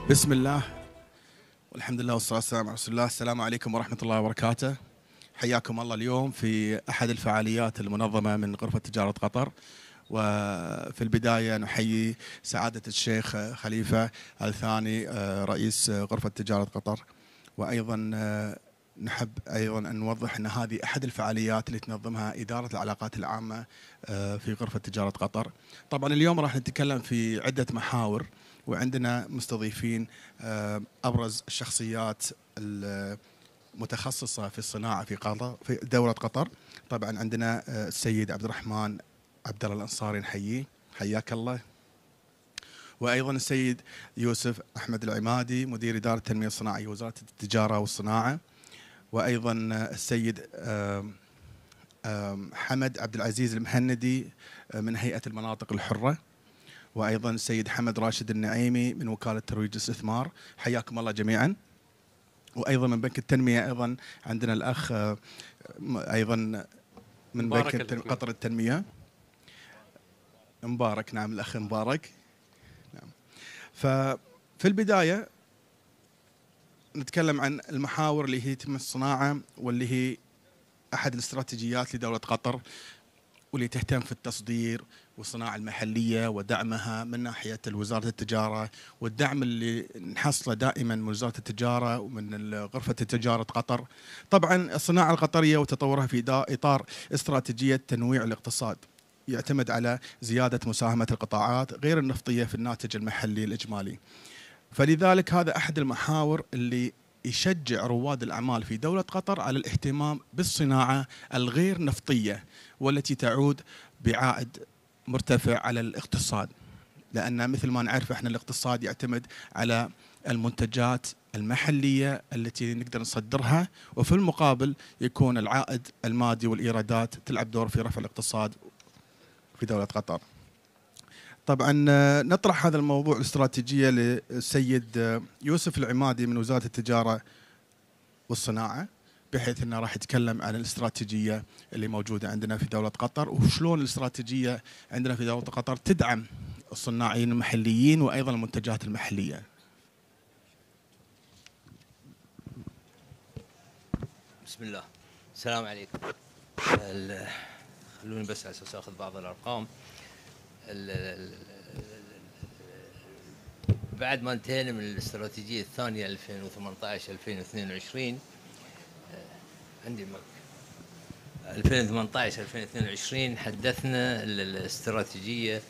بسم الله والحمد لله والصلاة والسلام على رسول الله. السلام عليكم ورحمة الله وبركاته. حياكم الله اليوم في أحد الفعاليات المنظمة من غرفة تجارة قطر. وفي البداية نحيي سعادة الشيخ خليفة الثاني رئيس غرفة تجارة قطر، وأيضا نحب أيضا أن نوضح أن هذه أحد الفعاليات اللي تنظمها إدارة العلاقات العامة في غرفة تجارة قطر. طبعا اليوم راح نتكلم في عدة محاور، وعندنا مستضيفين أبرز الشخصيات المتخصصة في الصناعة في قطر، في دولة قطر. طبعا عندنا السيد عبد الرحمن عبد الله الأنصاري، نحييه، حياك الله. وأيضا السيد يوسف أحمد العمادي، مدير إدارة التنمية الصناعية وزارة التجارة والصناعة. وأيضا السيد حمد عبد العزيز المهندي من هيئة المناطق الحرة. وأيضا السيد حمد راشد النعيمي من وكالة ترويج الاستثمار، حياكم الله جميعا. وأيضا من بنك التنمية أيضا عندنا الأخ أيضا من بنك قطر التنمية مبارك. نعم، الأخ مبارك. نعم. ففي البداية نتكلم عن المحاور اللي هي تم الصناعة، واللي هي أحد الاستراتيجيات لدولة قطر، واللي تهتم في التصدير والصناعة المحلية ودعمها من ناحية وزارة التجارة، والدعم اللي نحصله دائما من وزارة التجارة ومن غرفة تجارة قطر. طبعا الصناعة القطرية وتطورها في إطار استراتيجية تنويع الاقتصاد يعتمد على زيادة مساهمة القطاعات غير النفطية في الناتج المحلي الإجمالي. فلذلك هذا أحد المحاور اللي يشجع رواد الأعمال في دولة قطر على الاهتمام بالصناعة الغير نفطية، والتي تعود بعائد مرتفع على الاقتصاد. لأن مثل ما نعرف احنا الاقتصاد يعتمد على المنتجات المحلية التي نقدر نصدرها، وفي المقابل يكون العائد المادي والإيرادات تلعب دور في رفع الاقتصاد في دولة قطر. طبعا نطرح هذا الموضوع الاستراتيجية للسيد يوسف العمادي من وزارة التجارة والصناعة، بحيث انه راح يتكلم عن الاستراتيجية اللي موجودة عندنا في دولة قطر، وشلون الاستراتيجية عندنا في دولة قطر تدعم الصناعيين المحليين وأيضا المنتجات المحلية. بسم الله. السلام عليكم. خلوني بس على اساس اخذ بعض الارقام. بعد ما انتهينا من الاستراتيجيه الثانيه 2018 2022 عندي 2018 2022 حدثنا الاستراتيجيه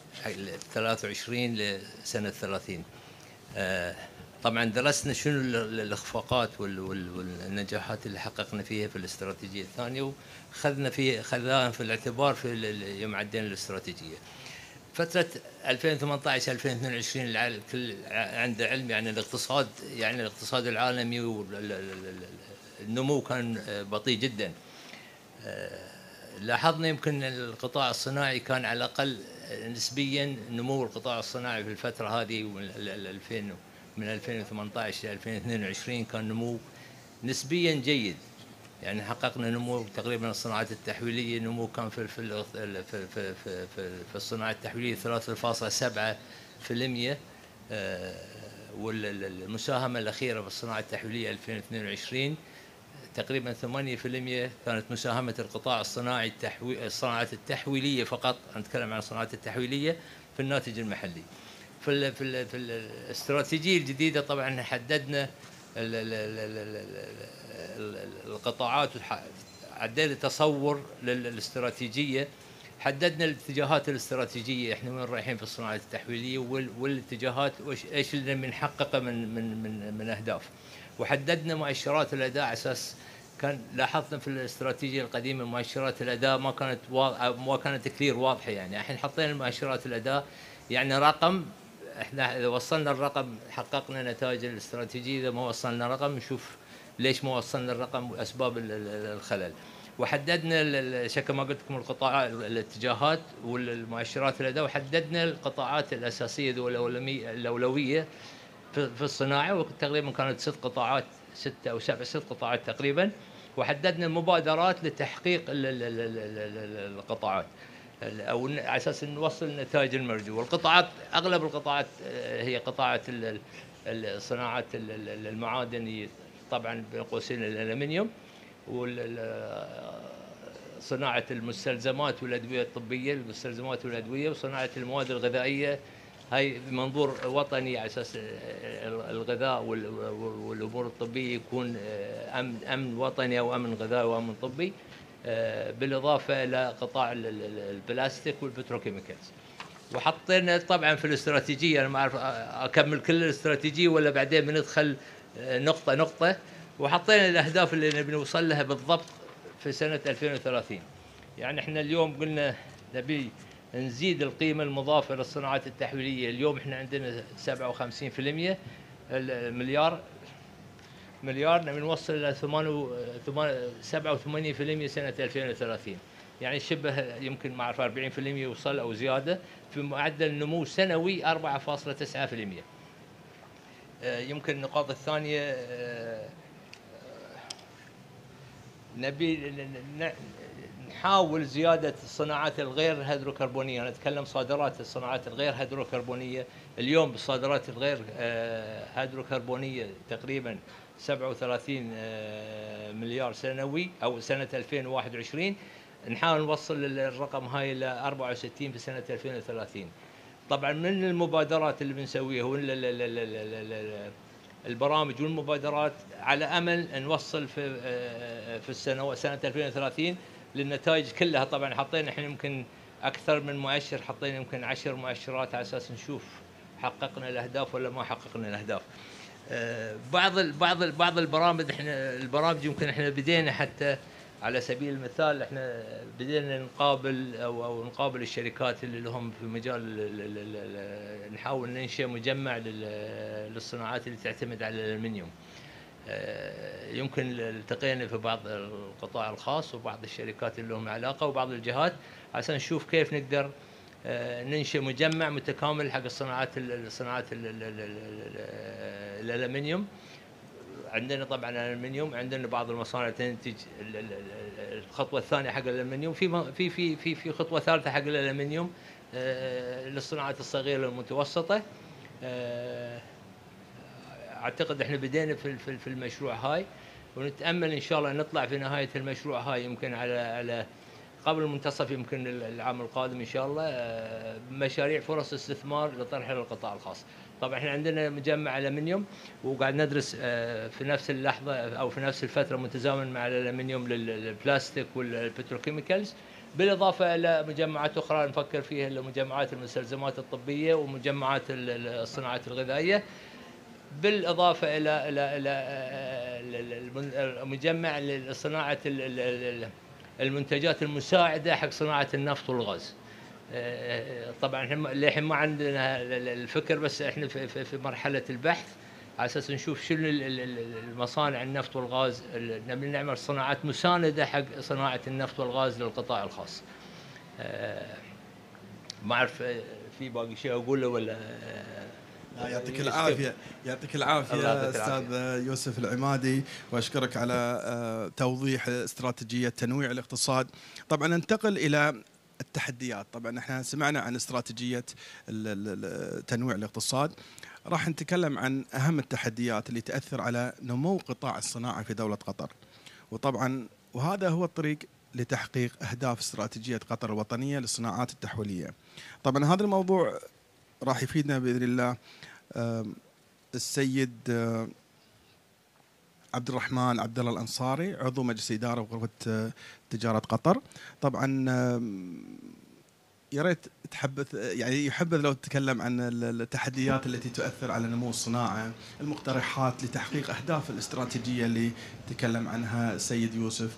23 لسنه 30. طبعا درسنا شنو الاخفاقات والنجاحات اللي حققنا فيها في الاستراتيجيه الثانيه، خذناها في الاعتبار في يوم عدينا الاستراتيجيه. فتره 2018 2022 الكل عنده علم، يعني الاقتصاد العالمي والنمو كان بطيء جدا. لاحظنا يمكن القطاع الصناعي كان على الاقل نسبيا، نمو القطاع الصناعي في الفتره هذه من 2018 ل 2022 كان نمو نسبيا جيد. يعني حققنا نمو تقريبا الصناعات التحويليه، نمو كان في الصناعه التحويليه 3.7%، والمساهمه الاخيره في الصناعه التحويليه 2022 تقريبا 8% كانت مساهمه القطاع الصناعي الصناعات التحويليه فقط، نتكلم عن الصناعات التحويليه في الناتج المحلي. في الاستراتيجيه الجديده طبعا حددنا القطاعات، عدينا تصور للاستراتيجيه، حددنا الاتجاهات الاستراتيجيه، احنا وين رايحين في الصناعات التحويليه والاتجاهات ايش اللي بنحققه من اهداف، وحددنا مؤشرات الاداء على اساس كان لاحظنا في الاستراتيجيه القديمه مؤشرات الاداء ما كانت كثير واضحه. يعني الحين حطينا مؤشرات الاداء، يعني رقم، احنا اذا وصلنا الرقم حققنا نتائج الاستراتيجيه، اذا ما وصلنا رقم نشوف ليش ما وصلنا الرقم واسباب الخلل. وحددنا شكل ما قلت لكم القطاع الاتجاهات والمؤشرات الاداء، وحددنا القطاعات الاساسيه الاولويه في الصناعه، وتقريبا كانت 6 أو 7 قطاعات تقريبا. وحددنا المبادرات لتحقيق القطاعات او على اساس نوصل النتائج المرجوه. والقطاعات اغلب القطاعات هي قطاعات الصناعات المعادن، طبعا بين قوسين الالمنيوم، صناعة المستلزمات والأدوية الطبية، المستلزمات والأدوية، وصناعة المواد الغذائية. هاي بمنظور وطني على أساس الغذاء والأمور الطبية يكون أمن وطني أو أمن غذائي وأمن طبي، بالإضافة إلى قطاع البلاستيك والبتروكيميكالز. وحطينا طبعا في الاستراتيجية، أنا ما أعرف أكمل كل الاستراتيجية ولا بعدين بندخل نقطة نقطة. وحطينا الأهداف اللي نبي نوصل لها بالضبط في سنة 2030. يعني احنا اليوم قلنا نبي نزيد القيمة المضافة للصناعات التحويلية. اليوم احنا عندنا 57%، مليار نبي نوصل إلى 87% سنة 2030. يعني شبه يمكن ما أعرف 40% يوصل أو زيادة، في معدل نمو سنوي 4.9%. يمكن النقاط الثانية نبي نحاول زيادة الصناعات الغير هيدروكربونية. أنا أتكلم صادرات الصناعات الغير هيدروكربونية. اليوم بالصادرات الغير هيدروكربونية تقريبا 37 مليار سنوي أو سنة 2021. نحاول نوصل الرقم هاي إلى 64 في سنة 2030. طبعا من المبادرات اللي بنسويها البرامج والمبادرات على امل نوصل في سنه 2030 للنتائج كلها. طبعا حطينا احنا يمكن اكثر من مؤشر، حطينا يمكن 10 مؤشرات على اساس نشوف حققنا الاهداف ولا ما حققنا الاهداف. بعض البرامج يمكن احنا بدينا، حتى على سبيل المثال احنا بدينا نقابل الشركات اللي لهم في مجال نحاول ننشئ مجمع للصناعات اللي تعتمد على الالمنيوم. يمكن التقينا في بعض القطاع الخاص وبعض الشركات اللي لهم علاقه وبعض الجهات عشان نشوف كيف نقدر ننشئ مجمع متكامل حق الصناعات الالمنيوم. عندنا طبعا الالمنيوم، عندنا بعض المصانع تنتج الخطوه الثانيه حق الالمنيوم، في خطوه ثالثه حق الالمنيوم للصناعات الصغيره والمتوسطه. اعتقد احنا بدينا في المشروع هاي، ونتامل ان شاء الله نطلع في نهايه المشروع هاي يمكن على قبل منتصف يمكن العام القادم ان شاء الله مشاريع فرص استثمار لطرحها للقطاع الخاص. طبعا احنا عندنا مجمع الومنيوم وقاعد ندرس في نفس اللحظه او في نفس الفتره متزامن مع الالومنيوم للبلاستيك والبتروكيميكالز، بالاضافه الى مجمعات اخرى نفكر فيها لمجمعات المستلزمات الطبيه ومجمعات الصناعات الغذائيه، بالاضافه الى مجمع لصناعه المنتجات المساعده حق صناعه النفط والغاز. طبعا للحين ما عندنا الفكر، بس احنا في مرحله البحث على اساس نشوف شنو المصانع النفط والغاز، نبي نعمل صناعات مسانده حق صناعه النفط والغاز للقطاع الخاص. ما اعرف في باقي شيء اقوله ولا؟ يعطيك العافيه، يعطيك العافيه استاذ يوسف العمادي، واشكرك على توضيح استراتيجيه تنويع الاقتصاد. طبعا ننتقل الى التحديات. طبعا احنا سمعنا عن استراتيجيه تنويع الاقتصاد، راح نتكلم عن اهم التحديات اللي تاثر على نمو قطاع الصناعه في دوله قطر. وطبعا وهذا هو الطريق لتحقيق اهداف استراتيجيه قطر الوطنيه للصناعات التحويليه. طبعا هذا الموضوع راح يفيدنا باذن الله السيد عبد الرحمن عبد الله الانصاري، عضو مجلس اداره وغرفه تجاره قطر. طبعا يا ريت تحبث، يعني يحبذ لو تتكلم عن التحديات التي تؤثر على نمو الصناعه، المقترحات لتحقيق اهداف الاستراتيجيه اللي تكلم عنها السيد يوسف.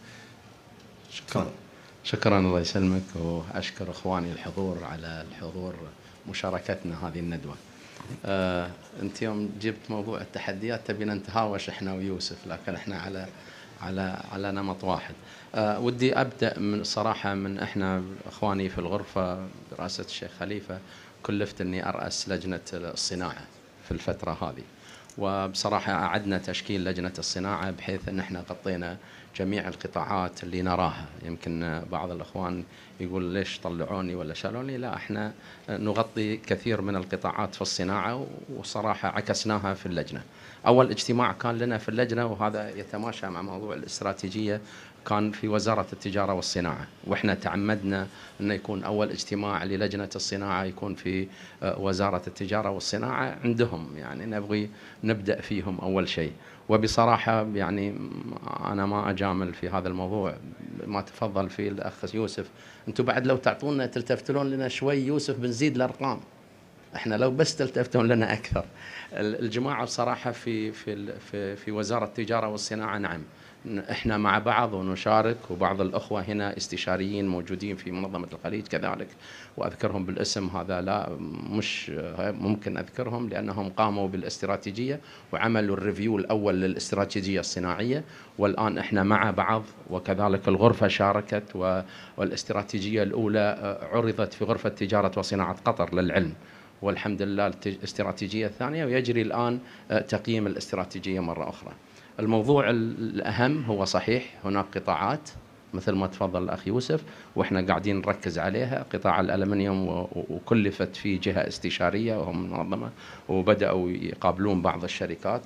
شكرا الله يسلمك، واشكر اخواني الحضور على الحضور مشاركتنا هذه الندوه. انت يوم جبت موضوع التحديات تبينا نتهاوش احنا ويوسف، لكن احنا على نمط واحد. ودي ابدا من صراحه من احنا اخواني في الغرفه برئاسه الشيخ خليفه، كلفت اني ارأس لجنه الصناعه في الفتره هذه، وبصراحة أعدنا تشكيل لجنة الصناعة بحيث أن احنا غطينا جميع القطاعات اللي نراها. يمكن بعض الأخوان يقول ليش طلعوني ولا شالوني، لا احنا نغطي كثير من القطاعات في الصناعة، وصراحة عكسناها في اللجنة. أول اجتماع كان لنا في اللجنة، وهذا يتماشى مع موضوع الاستراتيجية، كان في وزارة التجارة والصناعة، وإحنا تعمدنا أن يكون أول اجتماع للجنة الصناعة يكون في وزارة التجارة والصناعة عندهم، يعني نبغي نبدأ فيهم أول شيء. وبصراحة يعني أنا ما أجامل في هذا الموضوع، ما تفضل فيه الأخ يوسف، أنتم بعد لو تعطونا تلتفتون لنا شوي يوسف بنزيد الأرقام، احنا لو بس تلتفتون لنا اكثر. الجماعه بصراحه في وزاره التجاره والصناعه، نعم احنا مع بعض ونشارك، وبعض الاخوه هنا استشاريين موجودين في منظمه الخليج كذلك، واذكرهم بالاسم، هذا لا مش ممكن اذكرهم لانهم قاموا بالاستراتيجيه وعملوا الريفيو الاول للاستراتيجيه الصناعيه، والان احنا مع بعض، وكذلك الغرفه شاركت، والاستراتيجيه الاولى عرضت في غرفه تجاره وصناعه قطر للعلم، والحمد لله الاستراتيجية الثانية، ويجري الآن تقييم الاستراتيجية مرة أخرى. الموضوع الأهم هو صحيح هناك قطاعات مثل ما تفضل الأخ يوسف، وإحنا قاعدين نركز عليها، قطاع الألمنيوم وكلفت فيه جهة استشارية وهم منظمة، وبدأوا يقابلون بعض الشركات،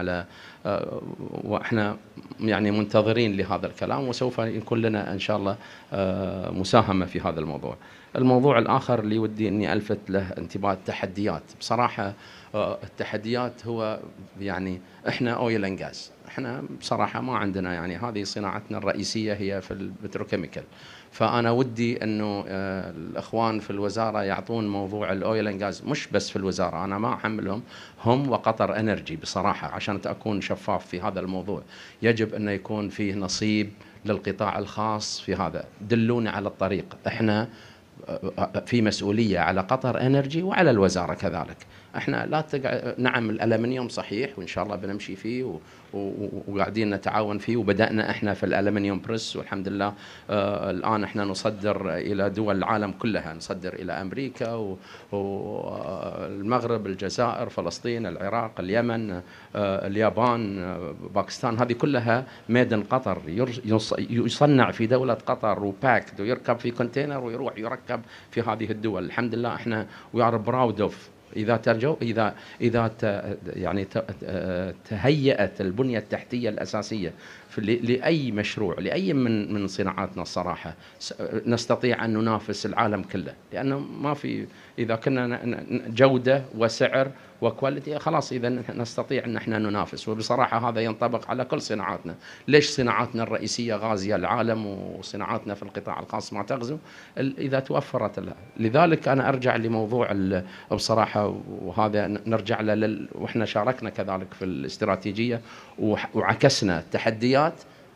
وإحنا يعني منتظرين لهذا الكلام، وسوف يكون لنا إن شاء الله مساهمة في هذا الموضوع. الموضوع الآخر اللي ودي أني ألفت له انتباه التحديات. بصراحة التحديات هو يعني إحنا أويل أند غاز، إحنا بصراحة ما عندنا، يعني هذه صناعتنا الرئيسية هي في البتروكيميكال، فأنا ودي أنه الأخوان في الوزارة يعطون موضوع الأويل أند غاز، مش بس في الوزارة، أنا ما أحملهم، هم وقطر إنرجي بصراحة، عشان أكون شفاف في هذا الموضوع، يجب أن يكون فيه نصيب للقطاع الخاص في هذا. دلونا على الطريق، إحنا في مسؤولية على قطر انرجي وعلى الوزارة كذلك. احنا لا نعم الألمنيوم صحيح، وإن شاء الله بنمشي فيه وقاعدين نتعاون فيه، وبدأنا احنا في الألمنيوم بريس، والحمد لله الآن احنا نصدر إلى دول العالم كلها، نصدر إلى أمريكا والمغرب، الجزائر، فلسطين، العراق، اليمن، اليابان، باكستان، هذه كلها ميدن قطر، يصنع في دولة قطر وباكد ويركب في كونتينر ويروح يركب في هذه الدول. الحمد لله احنا we are proud of. إذا يعني تهيأت البنية التحتية الأساسية لأي مشروع، لأي من صناعاتنا، الصراحة نستطيع أن ننافس العالم كله، لأنه ما في، إذا كنا جودة وسعر وكواليتي خلاص إذا نستطيع أن احنا ننافس. وبصراحة هذا ينطبق على كل صناعاتنا. ليش صناعاتنا الرئيسية غازية العالم وصناعاتنا في القطاع الخاص ما تغزو؟ إذا توفرت لها. لذلك أنا أرجع لموضوع بصراحة، وهذا نرجع له وإحنا شاركنا كذلك في الاستراتيجية وعكسنا التحديات.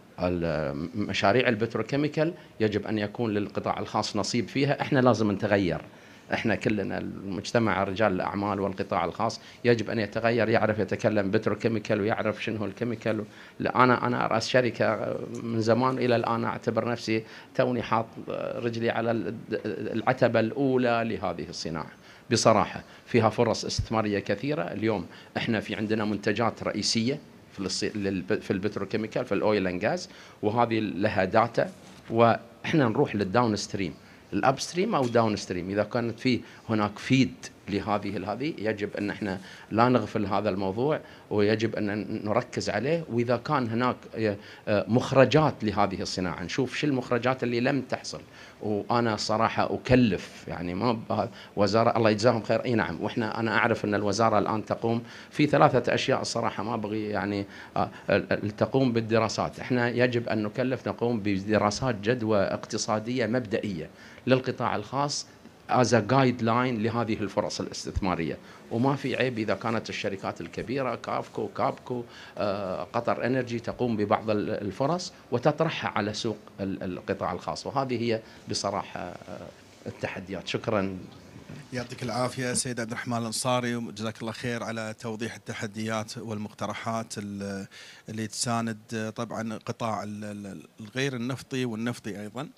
مشاريع البتروكيميكال يجب أن يكون للقطاع الخاص نصيب فيها، إحنا لازم نتغير، احنا كلنا المجتمع، رجال الاعمال والقطاع الخاص يجب ان يتغير، يعرف يتكلم بتروكيميكال ويعرف شنو الكيميكال. لا انا راس شركه من زمان الى الان اعتبر نفسي توني حاط رجلي على العتبه الاولى لهذه الصناعه، بصراحه فيها فرص استثماريه كثيره. اليوم احنا في عندنا منتجات رئيسيه في البتروكيميكال، في الاويل اند غاز، وهذه لها داتا، واحنا نروح للداون ستريم، الاب ستريم او داون ستريم. اذا كانت في هناك فيد لهذه يجب ان احنا لا نغفل هذا الموضوع، ويجب ان نركز عليه. واذا كان هناك مخرجات لهذه الصناعه، نشوف شو المخرجات اللي لم تحصل. وانا صراحه اكلف، يعني ما وزاره الله يجزاهم خير، اي نعم، واحنا انا اعرف ان الوزاره الان تقوم في 3 أشياء، الصراحه ما ابغي يعني تقوم بالدراسات. احنا يجب ان نقوم بدراسات جدوى اقتصاديه مبدئيه للقطاع الخاص as a guideline لهذه الفرص الاستثمارية. وما في عيب إذا كانت الشركات الكبيرة كابكو قطر انرجي تقوم ببعض الفرص وتطرحها على سوق القطاع الخاص، وهذه هي بصراحة التحديات. شكرا. يعطيك العافية سيد عبد الرحمن الأنصاري، وجزاك الله خير على توضيح التحديات والمقترحات اللي تساند طبعا قطاع الغير النفطي والنفطي أيضا.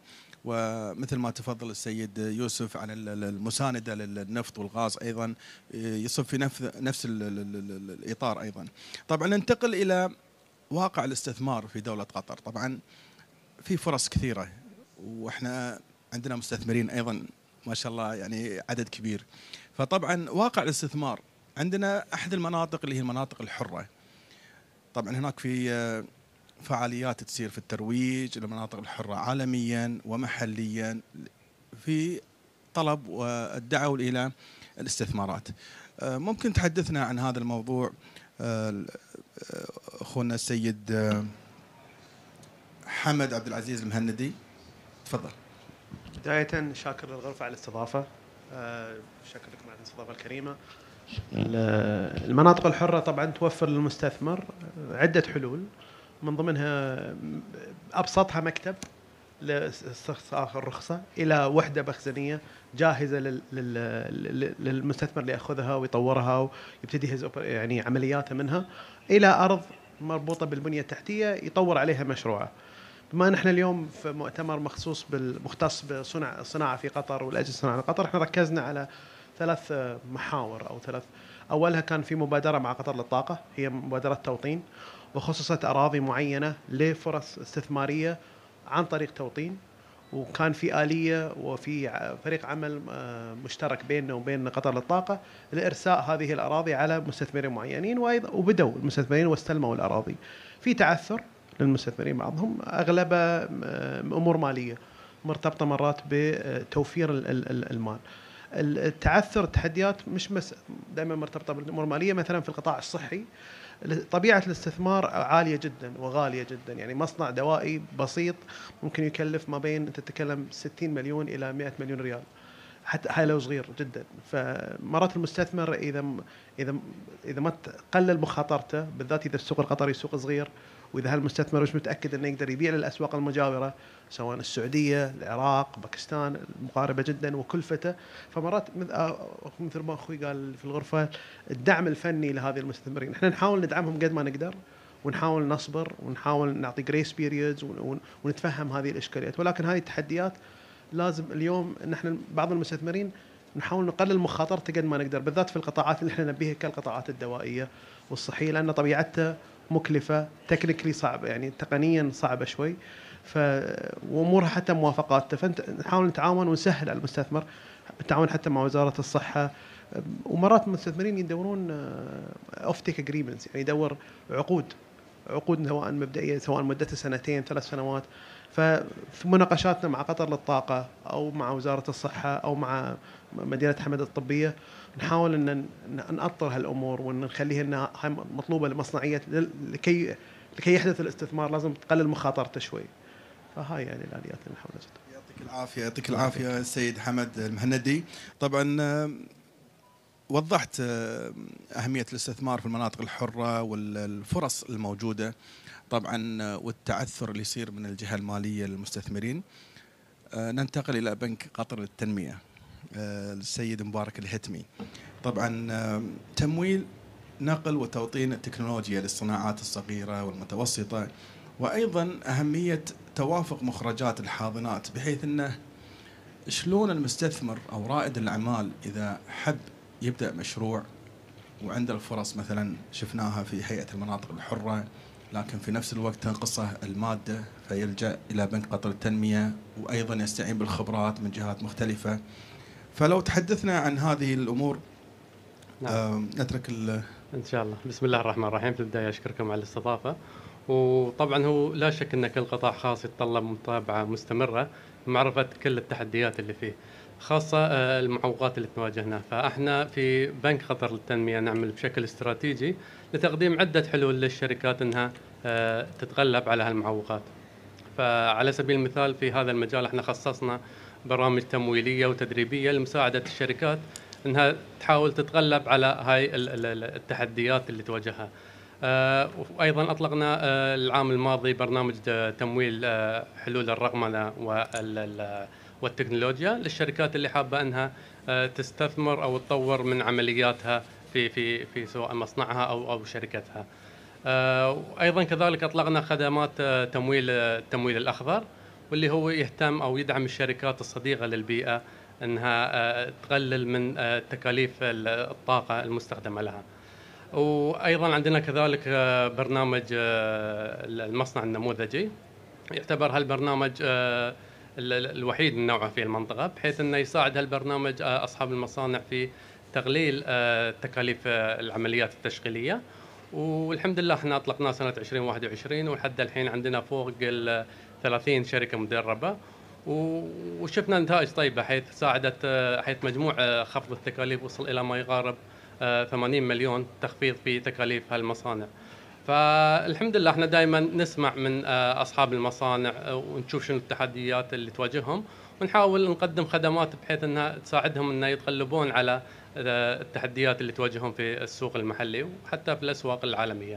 ومثل ما تفضل السيد يوسف عن المساندة للنفط والغاز أيضا يصب في نفس الإطار أيضا. طبعا ننتقل إلى واقع الاستثمار في دولة قطر. طبعا في فرص كثيرة، وإحنا عندنا مستثمرين أيضا ما شاء الله يعني عدد كبير. فطبعا واقع الاستثمار عندنا أحد المناطق اللي هي المناطق الحرة. طبعا هناك في فعاليات تصير في الترويج للمناطق الحرة عالميا ومحليا في طلب والدعوة إلى الاستثمارات. ممكن تحدثنا عن هذا الموضوع أخونا السيد حمد عبد العزيز المهندي، تفضل. بداية شاكر للغرفة على الاستضافة، شكرا لكم على الاستضافة الكريمة. المناطق الحرة طبعا توفر للمستثمر عدة حلول، من ضمنها أبسطها مكتب لاستخلاص الرخصة إلى وحدة مخزنية جاهزة للمستثمر اللي يأخذها ويطورها ويبتدي يعني عملياته منها، إلى أرض مربوطة بالبنية التحتية يطور عليها مشروعه. بما ان احنا اليوم في مؤتمر مختص بصنع الصناعه في قطر والاجهزه الصناعه في قطر، احنا ركزنا على 3 محاور او 3. اولها كان في مبادره مع قطر للطاقه، هي مبادره توطين، وخصصت اراضي معينه لفرص استثماريه عن طريق توطين، وكان في آلية وفي فريق عمل مشترك بيننا وبين قطر للطاقة لإرساء هذه الأراضي على مستثمرين معينين، وبدأوا المستثمرين واستلموا الأراضي. في تعثر للمستثمرين، بعضهم أغلبها أمور مالية مرتبطة مرات بتوفير المال. التعثر التحديات مش دائما مرتبطة بالأمور المالية. مثلا في القطاع الصحي طبيعة الاستثمار عالية جدا وغالية جدا، يعني مصنع دوائي بسيط ممكن يكلف ما بين تتكلم 60 مليون إلى 100 مليون ريال، حتى هاي لو صغير جدا. فمرات المستثمر إذا ما قلل مخاطرته، بالذات إذا السوق القطري سوق صغير، وإذا هالمستثمر مش متأكد أنه يقدر يبيع للأسواق المجاورة سواء السعودية، العراق، باكستان المقاربة جدا وكلفته، فمرات مثل ما أخوي قال في الغرفة الدعم الفني لهذه المستثمرين، إحنا نحاول ندعمهم قد ما نقدر، ونحاول نصبر ونحاول نعطي جريس بيريودز ونتفهم هذه الإشكاليات. ولكن هذه التحديات لازم اليوم نحن بعض المستثمرين نحاول نقلل مخاطرته قد ما نقدر، بالذات في القطاعات اللي احنا نبيها كالقطاعات الدوائية والصحية، لأن طبيعتها مكلفة، تكنيكلي صعبة، يعني تقنيا صعبة شوي، وامورها حتى موافقاتها. فانت نحاول نتعاون ونسهل على المستثمر بالتعاون حتى مع وزارة الصحة. ومرات المستثمرين يدورون اوف تيك اجريمنتس، يعني يدور عقود سواء مبدئية سواء مدتها 2 3 سنوات. ففي مناقشاتنا مع قطر للطاقة أو مع وزارة الصحة أو مع مدينة حمد الطبية نحاول أن نأطر هالأمور ونخليها أنها مطلوبة لمصنعية لكي يحدث الاستثمار، لازم تقلل مخاطرته شوي. فهاي يعني الآليات اللي نحاول نجدها. يعطيك العافية، يعطيك العافية السيد حمد المهندي. طبعا وضحت أهمية الاستثمار في المناطق الحرة والفرص الموجودة طبعا والتعثر اللي يصير من الجهة المالية للمستثمرين. ننتقل إلى بنك قطر للتنمية، السيد مبارك الهتمي. طبعا تمويل نقل وتوطين التكنولوجيا للصناعات الصغيرة والمتوسطة، وأيضا أهمية توافق مخرجات الحاضنات، بحيث أنه شلون المستثمر أو رائد الأعمال إذا حب يبدأ مشروع وعنده الفرص مثلا شفناها في هيئة المناطق الحرة، لكن في نفس الوقت تنقصه المادة فيلجأ إلى بنك قطر للتنمية، وأيضا يستعين بالخبرات من جهات مختلفة. فلو تحدثنا عن هذه الأمور. نعم. نترك إن شاء الله. بسم الله الرحمن الرحيم. في البداية أشكركم على الاستضافة. وطبعا هو لا شك أن كل قطاع خاص يتطلب متابعة مستمرة معرفة كل التحديات اللي فيه، خاصة المعوقات اللي تواجهنا. فإحنا في بنك قطر للتنمية نعمل بشكل استراتيجي لتقديم عدة حلول للشركات أنها تتغلب على هالمعوقات. فعلى سبيل المثال في هذا المجال احنا خصصنا برامج تمويلية وتدريبية لمساعدة الشركات أنها تحاول تتغلب على هاي التحديات اللي تواجهها. وأيضا أطلقنا العام الماضي برنامج تمويل حلول الرقمنة والتكنولوجيا للشركات اللي حابة أنها تستثمر أو تطور من عملياتها في سواء مصنعها أو شركتها. وأيضا كذلك أطلقنا خدمات التمويل الأخضر، واللي هو يهتم أو يدعم الشركات الصديقة للبيئة أنها تقلل من تكاليف الطاقة المستخدمة لها. وأيضا عندنا كذلك برنامج المصنع النموذجي، يعتبر هالبرنامج الوحيد من نوعه في المنطقة، بحيث أنه يساعد هالبرنامج أصحاب المصانع في تقليل تكاليف العمليات التشغيلية. والحمد لله احنا اطلقناه سنة 2021 ولحد الحين عندنا فوق 30 شركة مدربة، وشفنا نتائج طيبة، حيث ساعدت حيث مجموع خفض التكاليف وصل إلى ما يقارب 80 مليون تخفيض في تكاليف هالمصانع. فالحمد لله احنا دائما نسمع من اصحاب المصانع ونشوف شنو التحديات اللي تواجههم، ونحاول نقدم خدمات بحيث انها تساعدهم ان يتغلبون على التحديات اللي تواجههم في السوق المحلي وحتى في الاسواق العالميه.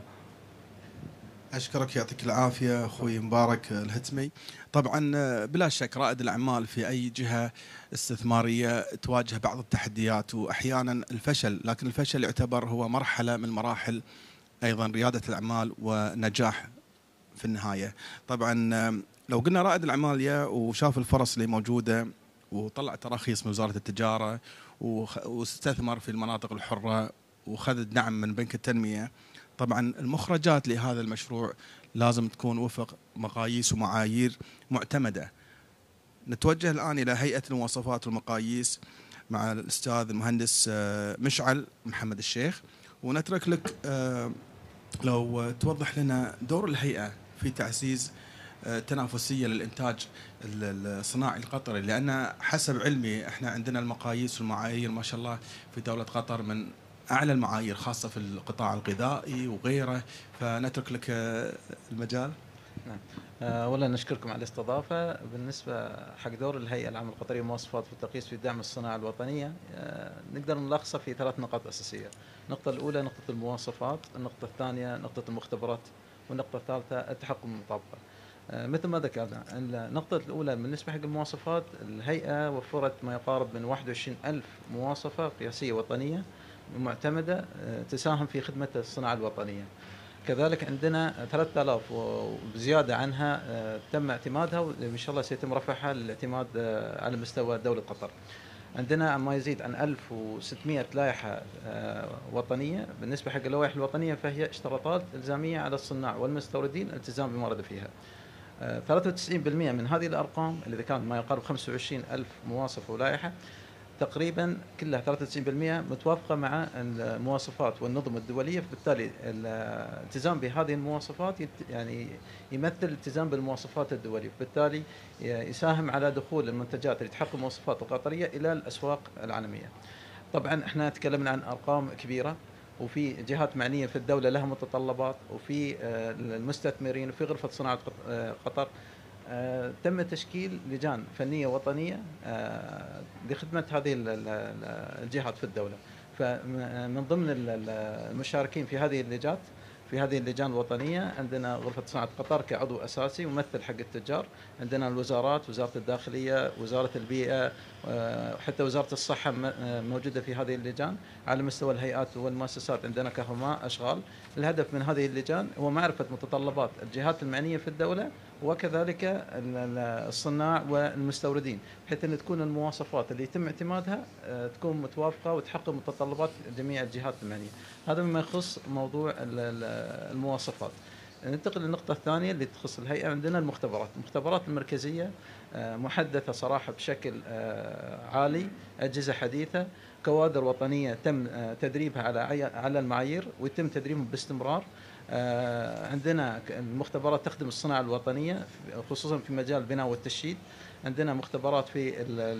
أشكرك، يعطيك العافية أخوي مبارك الهتمي. طبعا بلا شك رائد الأعمال في أي جهة استثمارية تواجه بعض التحديات وأحيانا الفشل، لكن الفشل يعتبر هو مرحلة من مراحل أيضا ريادة الأعمال ونجاح في النهاية. طبعا لو قلنا رائد الأعمال يا وشاف الفرص اللي موجودة وطلع تراخيص من وزارة التجارة واستثمر في المناطق الحرة وخذ دعم من بنك التنمية، طبعا المخرجات لهذا المشروع لازم تكون وفق مقاييس ومعايير معتمدة. نتوجه الآن إلى هيئة المواصفات والمقاييس مع الأستاذ المهندس مشعل محمد الشيخ، ونترك لك لو توضح لنا دور الهيئة في تعزيز تنافسية للإنتاج الصناعي القطري، لأن حسب علمي احنا عندنا المقاييس والمعايير ما شاء الله في دولة قطر من أعلى المعايير، خاصة في القطاع الغذائي وغيره، فنترك لك المجال. نعم. أولا نشكركم على الاستضافة. بالنسبة حق دور الهيئة العامة القطرية للمواصفات والترخيص في دعم الصناعة الوطنية، نقدر نلخصها في 3 نقاط أساسية. النقطة الأولى نقطة المواصفات، النقطة الثانية نقطة المختبرات، والنقطة الثالثة التحقق من المطابقة. مثل ما ذكرنا، النقطة الأولى بالنسبة حق المواصفات، الهيئة وفرت ما يقارب من 21,000 مواصفة قياسية وطنية معتمدة تساهم في خدمة الصناعة الوطنية. كذلك عندنا 3000 وزيادة عنها تم اعتمادها، وإن شاء الله سيتم رفعها للاعتماد على مستوى دولة قطر. عندنا ما يزيد عن 1600 لائحة وطنية. بالنسبة حق اللوائح الوطنية فهي اشتراطات إلزامية على الصناع والمستوردين الالتزام بما ورد فيها. 93% من هذه الأرقام اللي كانت ما يقارب 25,000 مواصفة ولائحة تقريبا كلها 93% متوافقة مع المواصفات والنظم الدولية، فبالتالي الالتزام بهذه المواصفات يعني يمثل التزام بالمواصفات الدولية، فبالتالي يساهم على دخول المنتجات اللي تحقق المواصفات القطرية إلى الأسواق العالمية. طبعا احنا تكلمنا عن أرقام كبيرة، وفي جهات معنية في الدولة لها متطلبات، وفي المستثمرين، وفي غرفة صناعة قطر تم تشكيل لجان فنية وطنية لخدمة هذه الجهات في الدولة. فمن ضمن المشاركين في هذه اللجان الوطنية عندنا غرفة صناعة قطر كعضو أساسي وممثل حق التجار، عندنا الوزارات، وزارة الداخلية، وزارة البيئة، وحتى وزارة الصحة موجودة في هذه اللجان. على مستوى الهيئات والمؤسسات عندنا كهرباء أشغال. الهدف من هذه اللجان هو معرفة متطلبات الجهات المعنية في الدولة وكذلك الصناع والمستوردين، بحيث أن تكون المواصفات اللي يتم اعتمادها تكون متوافقة وتحقق متطلبات جميع الجهات المعنية. هذا مما يخص موضوع المواصفات. ننتقل للنقطة الثانية اللي تخص الهيئة. عندنا المختبرات المركزية محدثة صراحة بشكل عالي، أجهزة حديثة، كوادر وطنية تم تدريبها على المعايير ويتم تدريبهم باستمرار. عندنا المختبرات تخدم الصناعة الوطنية خصوصا في مجال البناء والتشييد. عندنا مختبرات في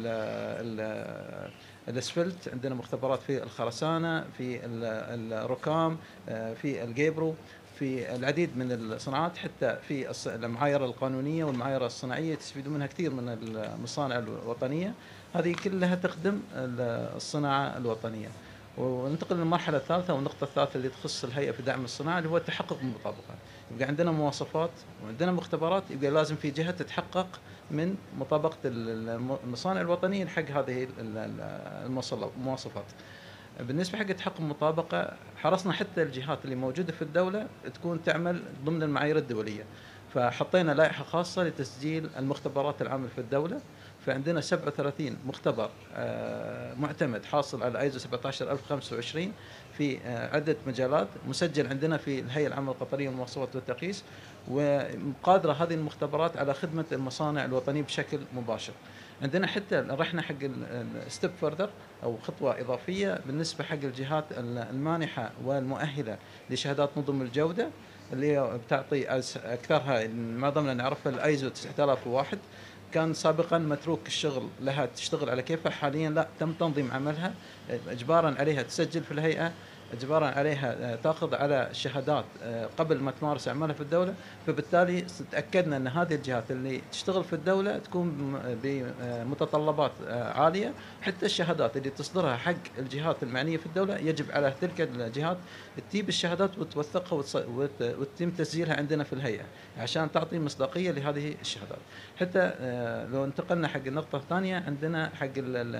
الاسفلت، عندنا مختبرات في الخرسانة، في الركام، في الجيبرو، في العديد من الصناعات، حتى في المعايير القانونية والمعايير الصناعية تستفيدون منها كثير من المصانع الوطنية. هذه كلها تخدم الصناعة الوطنية. وننتقل للمرحلة الثالثة والنقطة الثالثة اللي تخص الهيئة في دعم الصناعة، اللي هو التحقق من المطابقة. يبقى عندنا مواصفات وعندنا مختبرات، يبقى لازم في جهة تتحقق من مطابقة المصانع الوطنية لحق هذه المواصفات. بالنسبة حق تحقق المطابقة، حرصنا حتى الجهات اللي موجودة في الدولة تكون تعمل ضمن المعايير الدولية. فحطينا لائحة خاصة لتسجيل المختبرات العامة في الدولة. فعندنا 37 مختبر معتمد حاصل على ايزو 17025 في عدة مجالات، مسجل عندنا في الهيئة العامة القطرية للمواصفات والتقييس، وقادرة هذه المختبرات على خدمة المصانع الوطنية بشكل مباشر. عندنا حتى رحنا حق الستيب فردر أو خطوة إضافية بالنسبة حق الجهات المانحة والمؤهلة لشهادات نظم الجودة اللي بتعطي أكثرها معظمنا نعرفها الايزو 9001. كان سابقا متروك الشغل لها تشتغل على كيفها، حاليا لا، تم تنظيم عملها، اجبارا عليها تسجل في الهيئه، اجبارا عليها تاخذ على شهادات قبل ما تمارس اعمالها في الدوله. فبالتالي تاكدنا ان هذه الجهات اللي تشتغل في الدوله تكون بمتطلبات عاليه. حتى الشهادات اللي تصدرها حق الجهات المعنيه في الدوله يجب على تلك الجهات تجيب الشهادات وتوثقها وتتم تسجيلها عندنا في الهيئه عشان تعطي مصداقيه لهذه الشهادات. حتى لو انتقلنا حق النقطه الثانيه، عندنا حق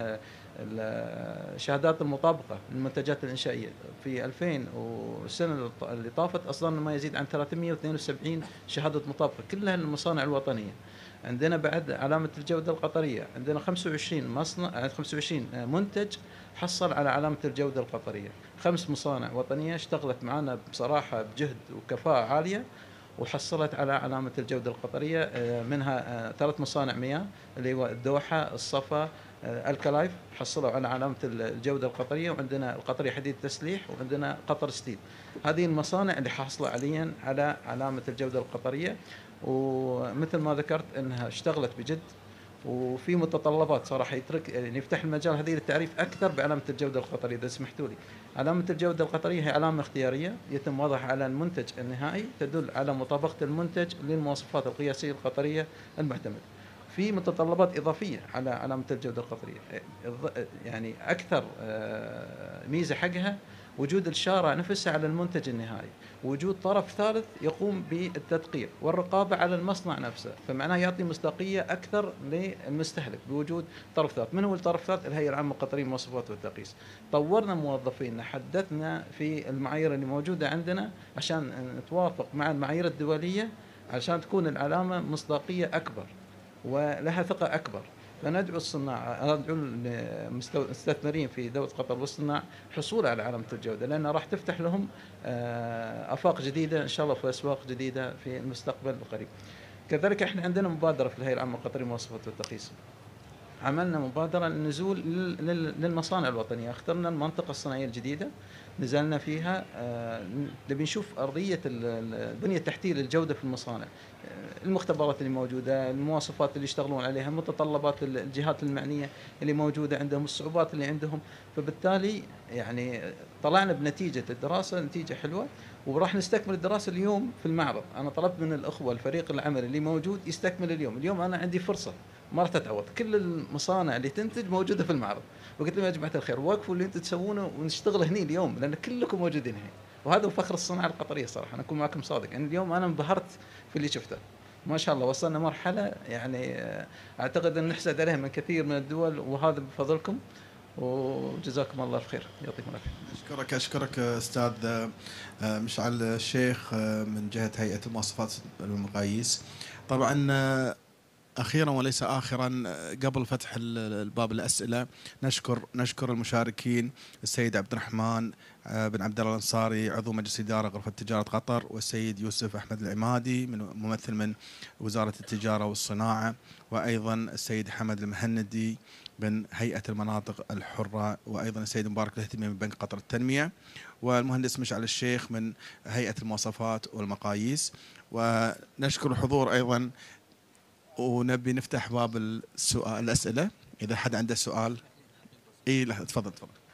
الشهادات المطابقة للمنتجات الإنشائية في 2000 والسنة اللي طافت أصدرنا ما يزيد عن 372 شهادة مطابقة كلها للمصانع الوطنية. عندنا بعد علامة الجودة القطرية، عندنا 25 مصنع 25 منتج حصل على علامة الجودة القطرية. 5 مصانع وطنية اشتغلت معنا بصراحة بجهد وكفاءة عالية وحصلت على علامة الجودة القطرية، منها 3 مصانع مياه اللي هو الدوحة، الصفا، الكلايف حصلوا على علامة الجودة القطرية، وعندنا القطري حديد تسليح، وعندنا قطر ستيل. هذه المصانع اللي حاصلة حاليا على علامة الجودة القطرية، ومثل ما ذكرت انها اشتغلت بجد وفي متطلبات صراحة يعني يفتح المجال هذه للتعريف أكثر بعلامة الجودة القطرية إذا سمحتوا لي. علامة الجودة القطرية هي علامة اختيارية يتم وضعها على المنتج النهائي، تدل على مطابقة المنتج للمواصفات القياسية القطرية المعتمدة. في متطلبات إضافية على علامة الجودة القطرية، يعني أكثر ميزة حقها وجود الشارع نفسها على المنتج النهائي، وجود طرف ثالث يقوم بالتدقيق والرقابة على المصنع نفسه، فمعناه يعطي مصداقية أكثر للمستهلك بوجود طرف ثالث. من هو الطرف الثالث؟ الهيئة العامة القطرية للمواصفات والتقييس. طورنا موظفين، حدثنا في المعايير اللي موجودة عندنا عشان نتوافق مع المعايير الدولية عشان تكون العلامة مصداقية أكبر ولها ثقة أكبر. فندعو الصناع، ندعو المستثمرين في دولة قطر والصناع حصول على علامة الجودة، لأنها راح تفتح لهم آفاق جديدة إن شاء الله في أسواق جديدة في المستقبل القريب. كذلك احنا عندنا مبادرة في الهيئة العامة القطرية للمواصفات والتقييس، عملنا مبادرة للنزول للمصانع الوطنية، اخترنا المنطقة الصناعية الجديدة، نزلنا فيها نبي نشوف أرضية البنية التحتية للجودة في المصانع، المختبرات اللي موجودة، المواصفات اللي يشتغلون عليها، متطلبات الجهات المعنية اللي موجودة عندهم، الصعوبات اللي عندهم. فبالتالي يعني طلعنا بنتيجة الدراسة نتيجة حلوة، وراح نستكمل الدراسة اليوم في المعرض. أنا طلبت من الأخوة الفريق العمل اللي موجود يستكمل اليوم أنا عندي فرصة ما تتعوض، كل المصانع اللي تنتج موجودة في المعرض، وقلت لهم يا جماعة الخير وقفوا اللي انتم تسوونه ونشتغل هني اليوم، لأن كلكم موجودين هنا، وهذا فخر الصناعة القطرية صراحة. أنا أكون معكم صادق، يعني اليوم أنا انبهرت في اللي شفته، ما شاء الله وصلنا مرحلة يعني أعتقد أن نحسد عليها من كثير من الدول، وهذا بفضلكم، وجزاكم الله الخير، يعطيكم العافية. أشكرك أستاذ مشعل الشيخ من جهة هيئة المواصفات والمقاييس. طبعا أخيرا وليس آخرا، قبل فتح الباب الأسئلة نشكر المشاركين السيد عبد الرحمن بن عبد الله الأنصاري عضو مجلس إدارة غرفة تجارة قطر، والسيد يوسف أحمد العمادي ممثل من وزارة التجارة والصناعة، وأيضا السيد حمد المهندي من هيئة المناطق الحرة، وأيضا السيد مبارك الهتمي من بنك قطر التنمية، والمهندس مشعل الشيخ من هيئة المواصفات والمقاييس. ونشكر الحضور أيضا، ونبي نفتح باب السؤال الأسئلة إذا حد عنده سؤال. لا تفضل.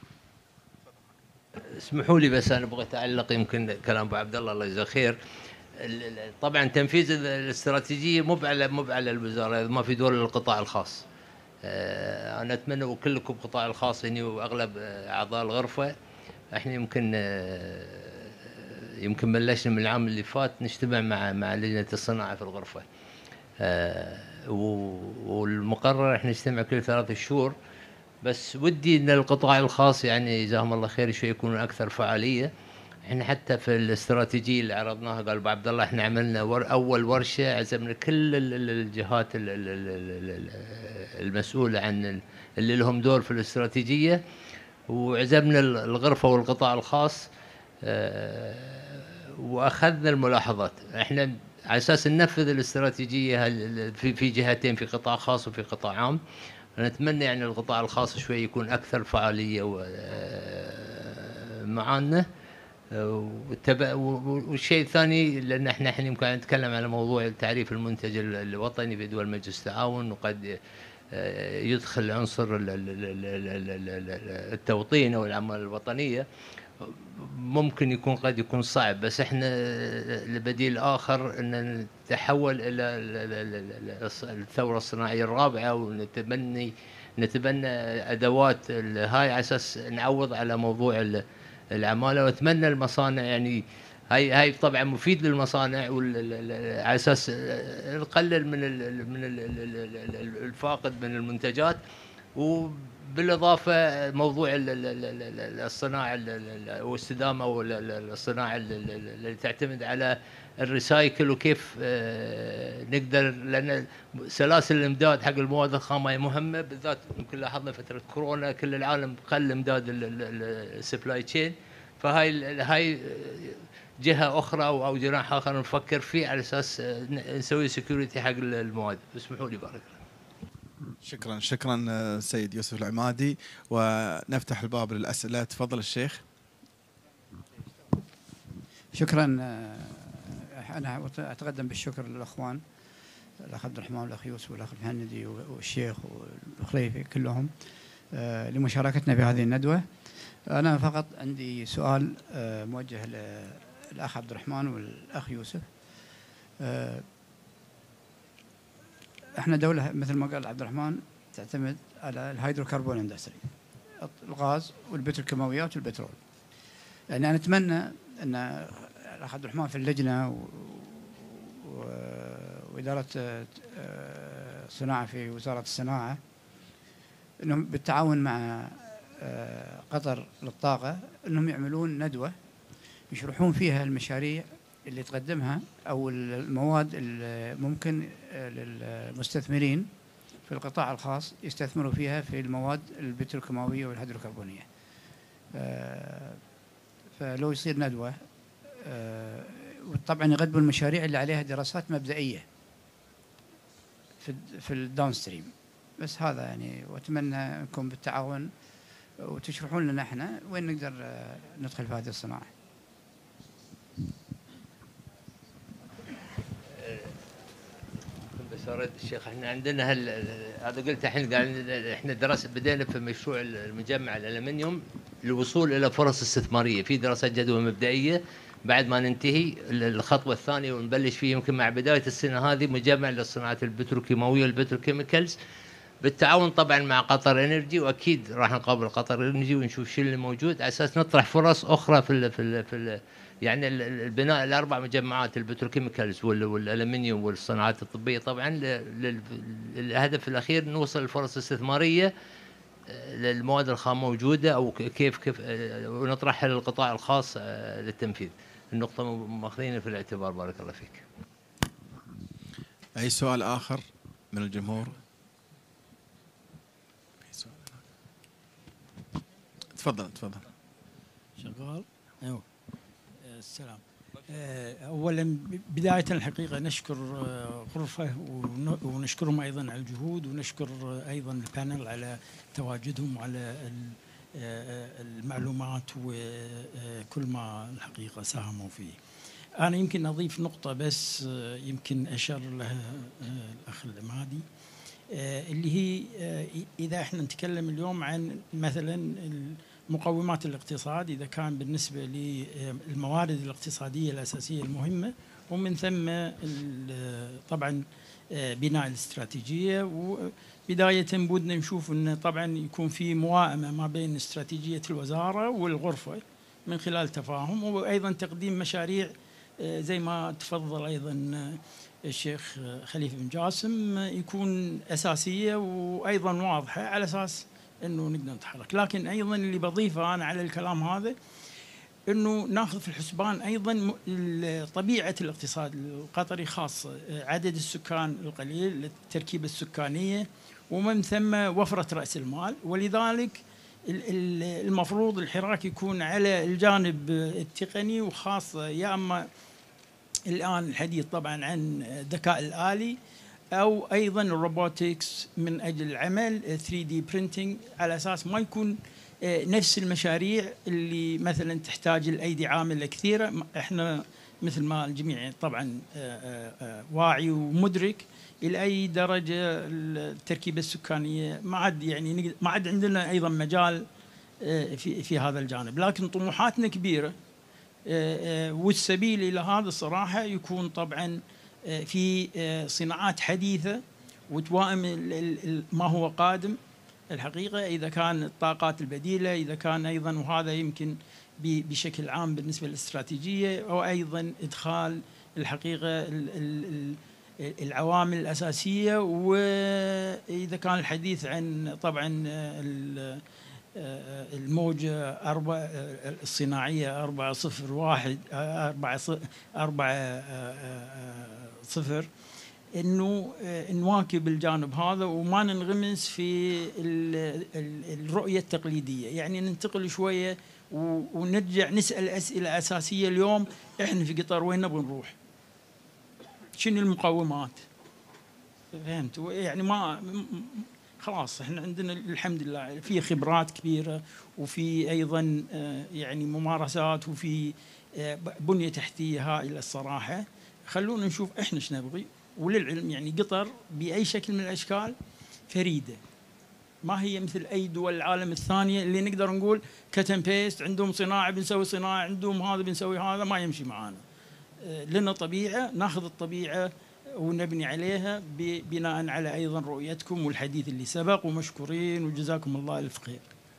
اسمحوا لي بس أنا أبغى أتعلق يمكن كلام أبو عبد الله يجزاه خير. طبعا تنفيذ الاستراتيجية مو على الوزارة، ما في دور للقطاع الخاص. أنا أتمنى وكلكم قطاع الخاص هنا وأغلب أعضاء الغرفة، احنا يمكن بلشنا من العام اللي فات نجتمع مع لجنة الصناعة في الغرفة، والمقرر احنا نجتمع كل 3 شهور. بس ودي ان القطاع الخاص يعني جزاهم الله خير شوي يكونوا اكثر فعاليه. احنا حتى في الاستراتيجيه اللي عرضناها قال ابو عبد الله احنا عملنا اول ورشه عزمنا كل الجهات المسؤوله عن اللي لهم دور في الاستراتيجيه، وعزمنا الغرفه والقطاع الخاص، واخذنا الملاحظات. احنا على اساس ننفذ الاستراتيجيه في جهتين، في قطاع خاص وفي قطاع عام. نتمنى يعني القطاع الخاص شوي يكون اكثر فعاليه معانا. والشيء الثاني، لان احنا الحين يمكن نتكلم على موضوع تعريف المنتج الوطني في دول مجلس التعاون، وقد يدخل عنصر التوطين او الاعمال الوطنيه، ممكن قد يكون صعب. بس احنا البديل الاخر ان نتحول الى الثوره الصناعيه الرابعه، ونتبني ادوات هاي على اساس نعوض على موضوع العماله. واتمنى المصانع يعني هاي طبعا مفيد للمصانع على اساس نقلل من الفاقد من المنتجات. وبالاضافه موضوع الصناعه والاستدامه والصناعه اللي تعتمد على الريسايكل، وكيف نقدر، لان سلاسل الامداد حق المواد الخام مهمه، بالذات يمكن لاحظنا فتره كورونا كل العالم قل امداد السبلاي تشين. فهاي جهه اخرى او جناح اخر نفكر فيه على اساس نسوي سكيورتي حق المواد. اسمحوا لي بارك الله. شكرا سيد يوسف العمادي، ونفتح الباب للاسئله. تفضل الشيخ. شكرا. انا اتقدم بالشكر للاخوان، الاخ عبد الرحمن والاخ يوسف والاخ المهندي والشيخ والخليفي كلهم لمشاركتنا في هذه الندوه. انا فقط عندي سؤال موجه للاخ عبد الرحمن والاخ يوسف. احنا دوله مثل ما قال عبد الرحمن تعتمد على الهيدروكربون اندستري، الغاز والبتروكيماويات والبترول. يعني انا اتمنى ان الاخ عبد الرحمن في اللجنه واداره صناعه في وزاره الصناعه، انهم بالتعاون مع قطر للطاقه انهم يعملون ندوه يشرحون فيها المشاريع اللي تقدمها او المواد اللي ممكن للمستثمرين في القطاع الخاص يستثمروا فيها في المواد البتروكيماويه والهيدروكربونيه. فلو يصير ندوه، وطبعا يقدموا المشاريع اللي عليها دراسات مبدئيه في الداون ستريم. بس هذا يعني، واتمنى انكم بالتعاون وتشرحون لنا احنا وين نقدر ندخل في هذه الصناعه. بس ارد الشيخ، احنا عندنا هذا قلت الحين، احنا دراسه بدينا في مشروع المجمع الالمنيوم للوصول الى فرص استثماريه، في دراسات جدوى مبدئيه. بعد ما ننتهي الخطوه الثانيه ونبلش فيه يمكن مع بدايه السنه هذه مجمع للصناعات البتروكيماويه والبتروكيميكالز، بالتعاون طبعا مع قطر انرجي. واكيد راح نقابل قطر انرجي ونشوف شو اللي موجود على اساس نطرح فرص اخرى في يعني البناء الاربع مجمعات البتروكيميكالز والالمنيوم والصناعات الطبيه. طبعا الهدف الاخير نوصل للفرص الاستثماريه للمواد الخام موجوده، او كيف ونطرحها للقطاع الخاص للتنفيذ. النقطه ماخذينها في الاعتبار. بارك الله فيك. اي سؤال اخر من الجمهور؟ تفضل. شغال. ايوه. السلام. اولا بدايه الحقيقه نشكر غرفه ونشكرهم ايضا على الجهود، ونشكر ايضا البانل على تواجدهم وعلى المعلومات وكل ما الحقيقه ساهموا فيه. انا يمكن اضيف نقطه بس يمكن اشار لها الاخ العمادي، اللي هي اذا احنا نتكلم اليوم عن مثلا مقومات الاقتصاد، إذا كان بالنسبة للموارد الاقتصادية الأساسية المهمة، ومن ثم طبعا بناء الاستراتيجية. وبداية بدنا نشوف أن طبعا يكون في موائمة ما بين استراتيجية الوزارة والغرفة من خلال تفاهم، وأيضا تقديم مشاريع زي ما تفضل أيضا الشيخ خليفة بن جاسم يكون أساسية وأيضا واضحة على أساس انه نقدر نتحرك. لكن ايضا اللي بضيفه انا على الكلام هذا، انه ناخذ في الحسبان ايضا طبيعه الاقتصاد القطري، خاصه عدد السكان القليل، التركيبه السكانيه، ومن ثم وفره راس المال. ولذلك المفروض الحراك يكون على الجانب التقني، وخاصه يا اما الان الحديث طبعا عن الذكاء الآلي او ايضا الروبوتكس من اجل عمل 3D printing، على اساس ما يكون نفس المشاريع اللي مثلا تحتاج الايدي عامله كثيره. احنا مثل ما الجميع طبعا واعي ومدرك الى اي درجه التركيبه السكانيه ما عاد يعني ما عاد عندنا ايضا مجال في هذا الجانب، لكن طموحاتنا كبيره، والسبيل الى هذا الصراحه يكون طبعا في صناعات حديثه وتوائم ما هو قادم الحقيقه، اذا كان الطاقات البديله، اذا كان ايضا، وهذا يمكن بشكل عام بالنسبه للاستراتيجيه، او ايضا ادخال الحقيقه العوامل الاساسيه. واذا كان الحديث عن طبعا الموجة الصناعية 401 4 انه نواكب الجانب هذا وما ننغمس في الرؤية التقليدية، يعني ننتقل شوية ونرجع نسأل أسئلة أساسية. اليوم احنا في قطر وين نبغى نروح؟ شنو المقومات؟ فهمت؟ يعني ما خلاص احنا عندنا الحمد لله في خبرات كبيره، وفي ايضا يعني ممارسات، وفي بنيه تحتيه هائله الصراحه. خلونا نشوف احنا ايش نبغي. وللعلم يعني قطر باي شكل من الاشكال فريده، ما هي مثل اي دول العالم الثانيه اللي نقدر نقول كتن بيست، عندهم صناعه بنسوي صناعه، عندهم هذا بنسوي هذا، ما يمشي معانا. لنا طبيعه، ناخذ الطبيعه ونبني عليها بناء على ايضا رؤيتكم والحديث اللي سبق، ومشكورين وجزاكم الله الف خير.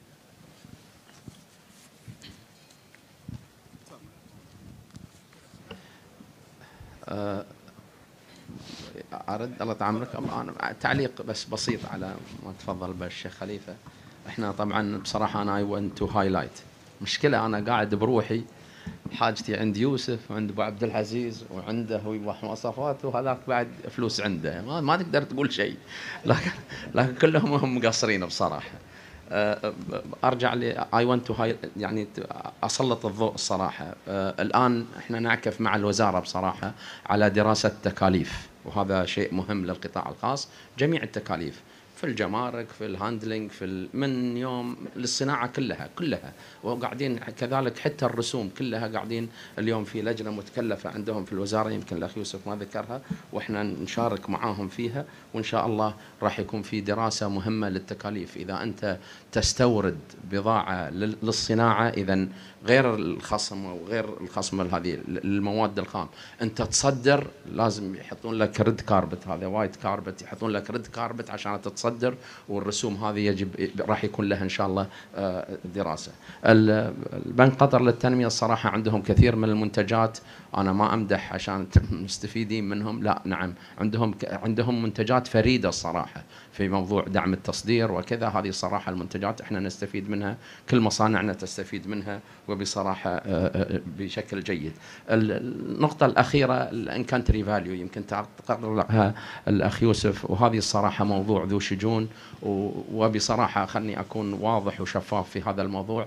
ارد الله تعمرك تعليق بس بسيط على ما تفضل به الشيخ خليفه. احنا طبعا بصراحه انا اي ونت تو هايلايت مشكله، انا قاعد بروحي حاجتي عند يوسف وعند ابو عبد العزيز وعنده مواصفات، وهذاك بعد فلوس عنده، ما تقدر تقول شيء، لكن كلهم هم مقصرين بصراحه. ارجع لي اي ونت تو يعني اسلط الضوء الصراحه. الان احنا نعكف مع الوزاره بصراحه على دراسه التكاليف، وهذا شيء مهم للقطاع الخاص، جميع التكاليف في الجمارك، في الهاندلنج، من يوم للصناعه كلها، وقاعدين كذلك حتى الرسوم كلها قاعدين اليوم في لجنه متكلفه عندهم في الوزاره، يمكن الاخ يوسف ما ذكرها، واحنا نشارك معاهم فيها، وان شاء الله راح يكون في دراسه مهمه للتكاليف. اذا انت تستورد بضاعه للصناعه، اذا غير الخصم وغير الخصم هذه المواد الخام، انت تصدر لازم يحطون لك ريد كاربت، هذا وايت كاربت، يحطون لك ريد كاربت عشان تتصدر، والرسوم هذه يجب راح يكون لها ان شاء الله دراسه. البنك قطر للتنميه الصراحه عندهم كثير من المنتجات، انا ما امدح عشان مستفيدين منهم، لا نعم عندهم منتجات فريده الصراحه في موضوع دعم التصدير وكذا. هذه الصراحه المنتجات احنا نستفيد منها، كل مصانعنا تستفيد منها وبصراحه بشكل جيد. النقطه الاخيره الان كانتري فاليو، يمكن تقررها الاخ يوسف، وهذه الصراحه موضوع ذو شجون، وبصراحه خلني اكون واضح وشفاف في هذا الموضوع.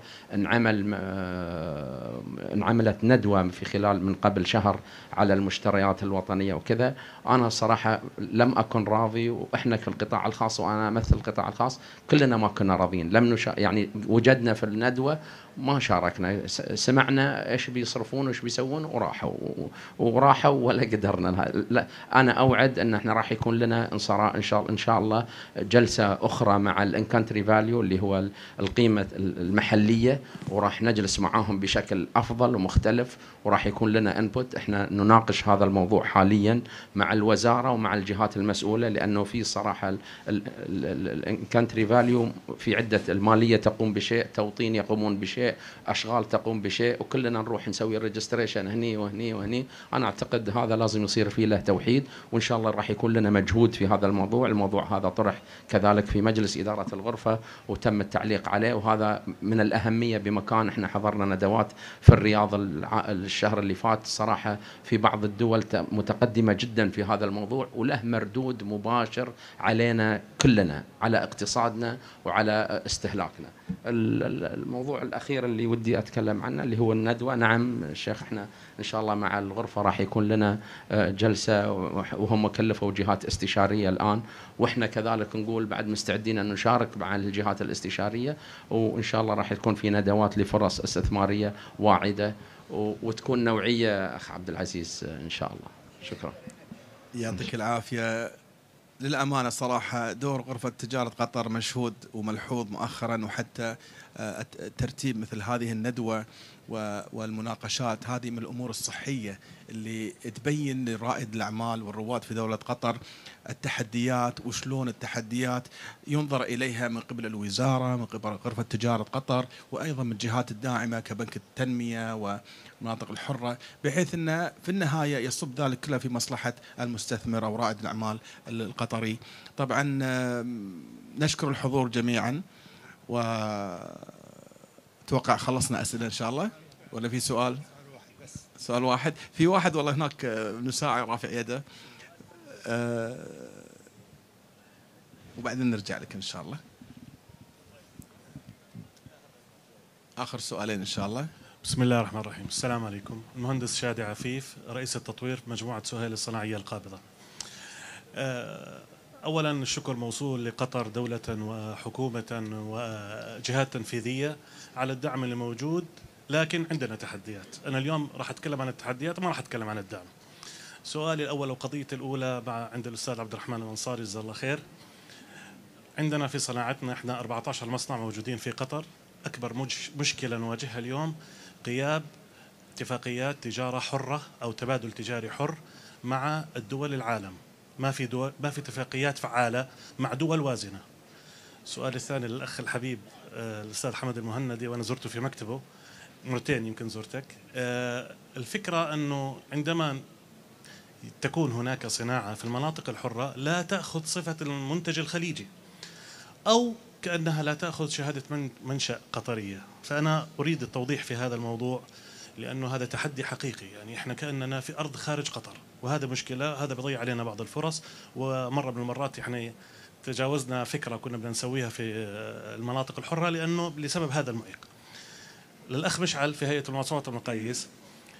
انعملت ندوه في خلال من قبل شهر على المشتريات الوطنيه وكذا. انا صراحه لم اكن راضي، واحنا في القطاع الخاص وانا امثل القطاع الخاص كلنا ما كنا راضيين، يعني وجدنا في الندوه ما شاركنا، سمعنا ايش بيصرفون وايش بيسوون وراحوا ولا قدرنا. لا انا اوعد ان احنا راح يكون لنا ان شاء الله جلسه اخرى مع الانكانتري فاليو اللي هو القيمه المحليه، وراح نجلس معاهم بشكل افضل ومختلف، وراح يكون لنا انبوت. احنا نناقش هذا الموضوع حاليا مع الوزاره ومع الجهات المسؤوله، لانه في صراحه الانكانتري فاليو في عده، الماليه تقوم بشيء، توطين يقومون بشيء، بشيء، اشغال تقوم بشيء، وكلنا نروح نسوي ريجستريشن هني وهني وهني. انا اعتقد هذا لازم يصير فيه له توحيد، وان شاء الله راح يكون لنا مجهود في هذا الموضوع. الموضوع هذا طرح كذلك في مجلس اداره الغرفه وتم التعليق عليه، وهذا من الاهميه بمكان. احنا حضرنا ندوات في الرياض الشهر اللي فات، صراحه في بعض الدول متقدمه جدا في هذا الموضوع، وله مردود مباشر علينا كلنا، على اقتصادنا وعلى استهلاكنا. الموضوع الأخير اللي ودي أتكلم عنه اللي هو الندوة. نعم الشيخ، احنا إن شاء الله مع الغرفة راح يكون لنا جلسة، وهم كلفوا جهات استشارية الآن، وإحنا كذلك نقول بعد مستعدين أن نشارك مع الجهات الاستشارية، وإن شاء الله راح تكون في ندوات لفرص استثمارية واعدة وتكون نوعية. أخ عبد العزيز إن شاء الله. شكرا. يعطيك العافية. للأمانة صراحة دور غرفة تجارة قطر مشهود وملحوظ مؤخرا، وحتى ترتيب مثل هذه الندوة والمناقشات هذه من الأمور الصحية اللي تبين لرائد الأعمال والرواد في دولة قطر التحديات، وشلون التحديات ينظر إليها من قبل الوزارة، من قبل غرفة تجارة قطر، وأيضا من الجهات الداعمة كبنك التنمية والمناطق الحرة، بحيث أن في النهاية يصب ذلك كله في مصلحة المستثمر أو رائد الأعمال القطري. طبعا نشكر الحضور جميعا، وتوقع خلصنا أسئلة إن شاء الله، ولا في سؤال؟ سؤال واحد. في واحد والله هناك نساعي رافع يده، وبعدين نرجع لك إن شاء الله. آخر سؤالين إن شاء الله. بسم الله الرحمن الرحيم. السلام عليكم. المهندس شادي عفيف، رئيس التطوير في مجموعة سهيل الصناعية القابضة. أولا الشكر موصول لقطر دولة وحكومة وجهات تنفيذية على الدعم اللي موجود، لكن عندنا تحديات. أنا اليوم راح أتكلم عن التحديات، ما راح أتكلم عن الدعم. سؤالي الأول وقضيتي الأولى عند الأستاذ عبد الرحمن الأنصاري جزاه الله خير. عندنا في صناعتنا احنا 14 مصنع موجودين في قطر. أكبر مشكلة نواجهها اليوم غياب اتفاقيات تجارة حرة أو تبادل تجاري حر مع الدول العالم. ما في اتفاقيات فعالة مع دول وازنة. السؤال الثاني للأخ الحبيب الأستاذ حمد المهندي، وأنا زرته في مكتبه مرتين، يمكن زرتك. الفكرة أنه عندما تكون هناك صناعة في المناطق الحرة لا تأخذ صفة المنتج الخليجي، أو كأنها لا تأخذ شهادة منشأ قطرية. فأنا أريد التوضيح في هذا الموضوع، لأنه هذا تحدي حقيقي. يعني إحنا كأننا في أرض خارج قطر، وهذا مشكلة، هذا بيضيع علينا بعض الفرص. ومرة من المرات إحنا تجاوزنا فكرة كنا بدنا نسويها في المناطق الحرة لأنه لسبب هذا المعيق. للأخ مشعل في هيئة المواصفات والمقاييس،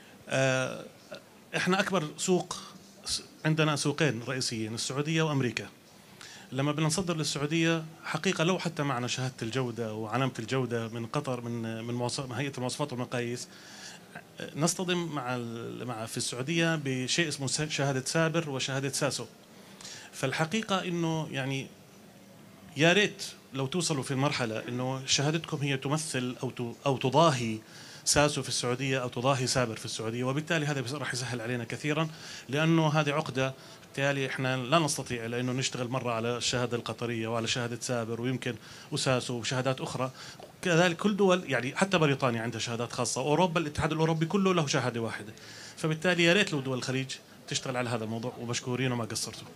إحنا أكبر سوق عندنا سوقين رئيسيين، السعودية وأمريكا. لما بدنا نصدر للسعودية حقيقة لو حتى معنا شهادة الجودة وعلامة الجودة من قطر من هيئة المواصفات والمقاييس، نصطدم مع في السعودية بشيء اسمه شهادة سابر وشهادة ساسو. فالحقيقة إنه يعني يا ريت لو توصلوا في المرحلة إنه شهادتكم هي تمثل أو تضاهي ساسو في السعودية أو تضاهي سابر في السعودية، وبالتالي هذا راح يسهل علينا كثيرا، لأنه هذه عقدة. بالتالي احنا لا نستطيع لانه نشتغل مره على الشهاده القطريه وعلى شهاده سابر ويمكن اساسو وشهادات اخرى. كذلك كل دول، يعني حتى بريطانيا عندها شهادات خاصه، اوروبا الاتحاد الاوروبي كله له شهاده واحده. فبالتالي يا ريت لو دول الخليج تشتغل على هذا الموضوع، ومشكورين وما قصرتوا.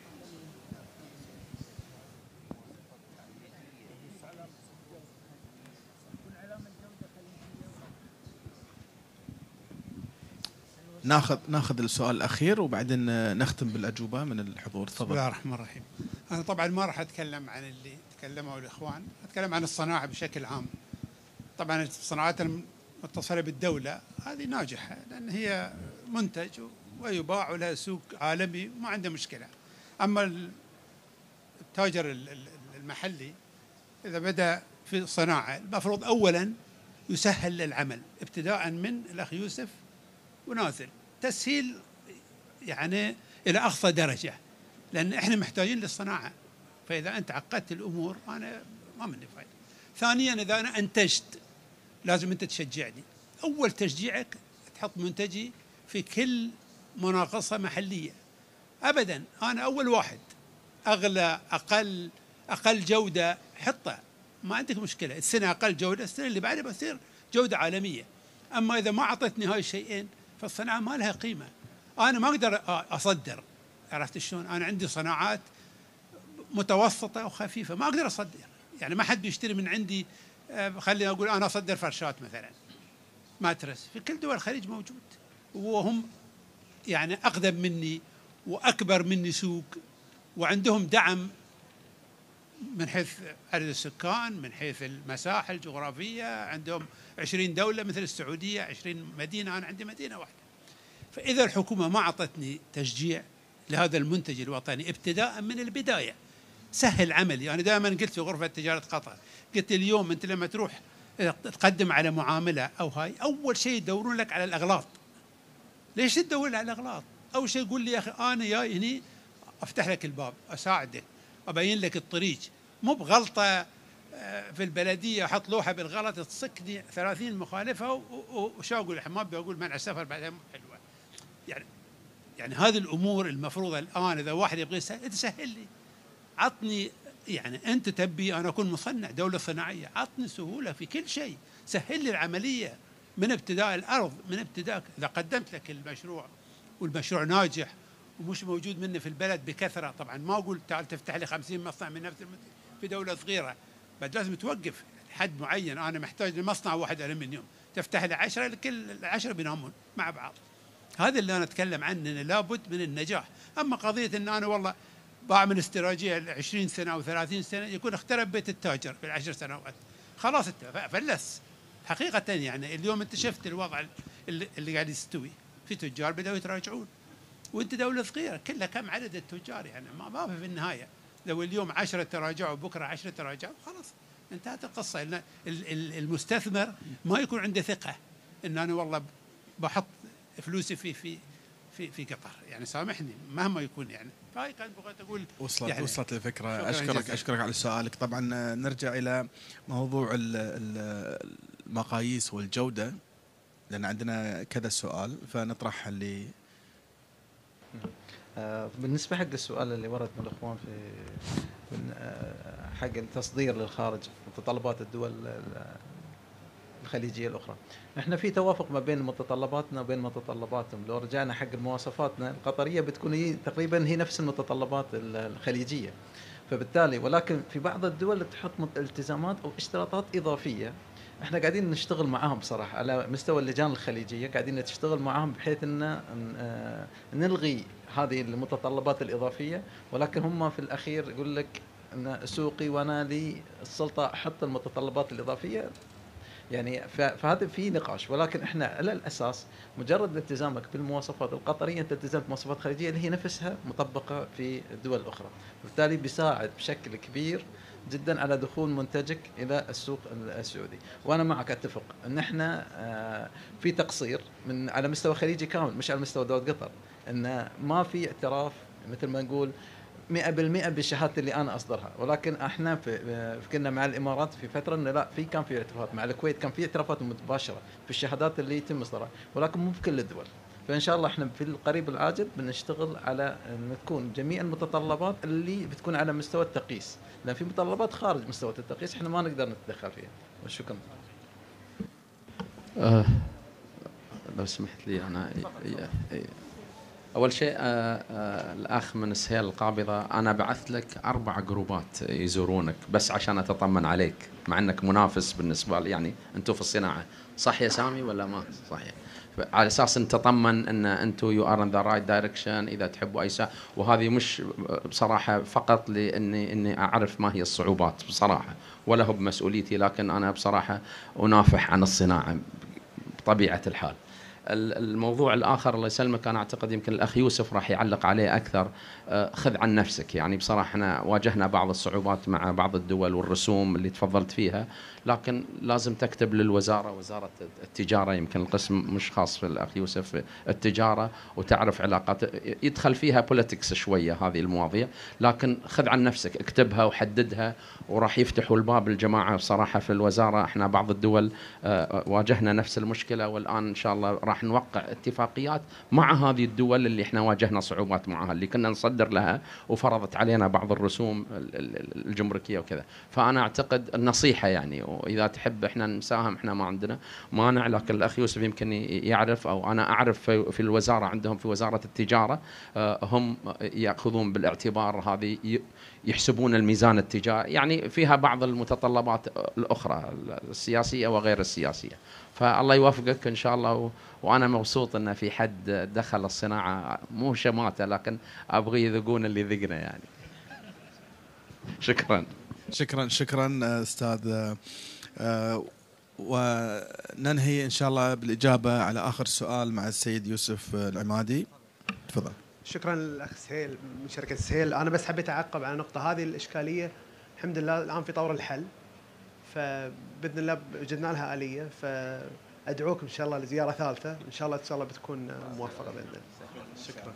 ناخذ السؤال الاخير وبعدين نختم بالاجوبه من الحضور. تفضل. بسم الله الرحمن الرحيم. انا طبعا ما راح اتكلم عن اللي تكلموا الاخوان، اتكلم عن الصناعه بشكل عام. طبعا الصناعات المتصله بالدوله هذه ناجحه لان هي منتج ويباع ولها سوق عالمي وما عنده مشكله. اما التاجر المحلي اذا بدا في الصناعه المفروض اولا يسهل العمل ابتداء من الاخ يوسف ونازل، تسهيل يعني إلى أقصى درجة، لأن إحنا محتاجين للصناعة. فإذا أنت عقدت الأمور أنا ما مني فايدة. ثانيا إذا أنا أنتجت لازم أنت تشجعني. أول تشجيعك تحط منتجي في كل مناقصة محلية. أبدا أنا أول واحد، أغلى أقل جودة حطه، ما عندك مشكلة. السنة أقل جودة، السنة اللي بعدها بصير جودة عالمية. أما إذا ما أعطتني هاي الشيئين فالصناعة ما لها قيمة. أنا ما أقدر أصدر، عرفت شلون؟ أنا عندي صناعات متوسطة وخفيفة، ما أقدر أصدر، يعني ما حد بيشتري من عندي. خليني أقول أنا أصدر فرشات مثلا، ماترس، في كل دول الخليج موجود، وهم يعني أقدم مني وأكبر مني سوق، وعندهم دعم من حيث عدد السكان، من حيث المساحة الجغرافية، عندهم 20 دولة مثل السعودية، 20 مدينة، أنا عندي مدينة واحدة. فإذا الحكومة ما أعطتني تشجيع لهذا المنتج الوطني ابتداء من البداية، سهل عملي. أنا دائما قلت في غرفة تجارة قطر، قلت اليوم أنت لما تروح تقدم على معاملة أو هاي، أول شيء يدورون لك على الأغلاط. ليش تدور على الأغلاط؟ أول شيء يقول لي يا أخي أنا جاي هني أفتح لك الباب، أساعدك، أبين لك الطريق، مو بغلطة في البلدية أحط لوحة بالغلط تصكني 30 مخالفة وشو أقول، ما بقول منع السفر بعدها مو حلوة. يعني هذه الأمور المفروضة الآن إذا واحد يبغى تسهل لي، عطني، يعني أنت تبي أنا أكون مصنع دولة صناعية، عطني سهولة في كل شيء، سهل لي العملية من ابتداء الأرض، من ابتداء إذا قدمت لك المشروع والمشروع ناجح ومش موجود منه في البلد بكثرة. طبعا ما أقول تعال تفتح لي 50 مصنع من نفس في دولة صغيرة، بعد لازم توقف حد معين. أنا محتاج لمصنع واحد ألمنيوم، تفتح لي 10، كل 10 بينامون مع بعض. هذا اللي أنا أتكلم عنه، إنه لابد من النجاح. أما قضية إن أنا والله بعمل استراتيجية 20 سنة أو 30 سنة، يكون اخترب بيت التاجر في ال10 سنوات، خلاص فلس حقيقة. يعني اليوم أنت شفت الوضع اللي قاعد يستوي، في تجار بدأوا يتراجعون، وأنت دولة صغيرة كلها كم عدد التجار؟ يعني ما في النهاية لو اليوم 10 تراجعوا وبكرة 10 تراجعوا خلاص انتهت القصة. إن المستثمر ما يكون عنده ثقة إن أنا والله بحط فلوسي في قطر، يعني سامحني مهما يكون. يعني فهي كانت بغيت أقول وصلت الفكرة. أشكرك على سؤالك. طبعا نرجع إلى موضوع المقاييس والجودة، لأن عندنا كذا سؤال فنطرح اللي بالنسبة حق السؤال اللي ورد من الأخوان في حق التصدير للخارج، متطلبات الدول الخليجية الأخرى، احنا في توافق ما بين متطلباتنا وبين متطلباتهم. لو رجعنا حق مواصفاتنا القطرية بتكون هي تقريبا هي نفس المتطلبات الخليجية، فبالتالي ولكن في بعض الدول تحط التزامات أو اشتراطات إضافية. احنا قاعدين نشتغل معاهم بصراحة على مستوى اللجان الخليجية، قاعدين نشتغل معاهم بحيث ان نلغي هذه المتطلبات الإضافية، ولكن هم في الأخير يقول لك ان سوقي وانا لي السلطة احط المتطلبات الإضافية. يعني فهذا في نقاش، ولكن احنا على الاساس مجرد التزامك بالمواصفات القطريه انت التزمت بمواصفات خارجيه اللي هي نفسها مطبقه في الدول الاخرى، وبالتالي بيساعد بشكل كبير جدا على دخول منتجك الى السوق السعودي. وانا معك اتفق ان احنا في تقصير من على مستوى خليجي كامل، مش على مستوى دوله قطر، ان ما في اعتراف مثل ما نقول 100% بالشهادة اللي أنا أصدرها. ولكن احنا كنا مع الإمارات في فترة إنه لا، كان في اعترافات، مع الكويت كان في اعترافات مباشرة في الشهادات اللي يتم إصدارها، ولكن مو في كل الدول. فإن شاء الله احنا في القريب العاجل بنشتغل على أن تكون جميع المتطلبات اللي بتكون على مستوى التقييس، لأن في متطلبات خارج مستوى التقييس احنا ما نقدر نتدخل فيها. وشكرا. لو سمحت لي أنا أول شيء الأخ من السهيل القابضة، أنا بعثت لك 4 جروبات يزورونك بس عشان أتطمن عليك، مع أنك منافس بالنسبة لي، يعني أنتم في الصناعة، صح يا سامي ولا ما صحيح؟ على أساس أن تطمن أن أنتم you are in the right direction إذا تحبوا أي ساعة. وهذه مش بصراحة فقط لأني أعرف ما هي الصعوبات بصراحة، ولا هو بمسؤوليتي، لكن أنا بصراحة أنافح عن الصناعة بطبيعة الحال. الموضوع الآخر الله يسلمك، أنا أعتقد يمكن الأخ يوسف راح يعلق عليه أكثر. خذ عن نفسك، يعني بصراحة احنا واجهنا بعض الصعوبات مع بعض الدول والرسوم اللي تفضلت فيها، لكن لازم تكتب للوزارة، وزارة التجارة، يمكن القسم مش خاص في الأخ يوسف التجارة، وتعرف علاقات يدخل فيها بوليتكس شوية هذه المواضيع، لكن خذ عن نفسك، اكتبها وحددها، وراح يفتحوا الباب الجماعة. بصراحة في الوزارة احنا بعض الدول واجهنا نفس المشكلة، والآن إن شاء الله راح نوقع اتفاقيات مع هذه الدول اللي احنا واجهنا صعوبات معها، اللي كنا نصدر لها وفرضت علينا بعض الرسوم الجمركيه وكذا. فانا اعتقد النصيحه يعني، واذا تحب احنا نساهم، احنا ما عندنا مانع، لكن الاخ يوسف يمكن يعرف، او انا اعرف في الوزاره عندهم في وزاره التجاره هم ياخذون بالاعتبار هذه، يحسبون الميزان التجاري، يعني فيها بعض المتطلبات الاخرى السياسيه وغير السياسيه. فالله يوفقك ان شاء الله، وانا مبسوط ان في حد دخل الصناعه، مو شماته لكن ابغي يذوقون اللي ذقنا يعني. شكرا شكرا استاذ. وننهي ان شاء الله بالاجابه على اخر سؤال مع السيد يوسف العمادي. تفضل. شكرا للاخ سهيل من شركه سهيل. انا بس حبيت اعقب على النقطه هذه الاشكاليه. الحمد لله الان في طور الحل، فباذن الله وجدنا لها اليه، فادعوكم ان شاء الله لزياره ثالثه ان شاء الله بتكون موفقه باذن الله. شكرا.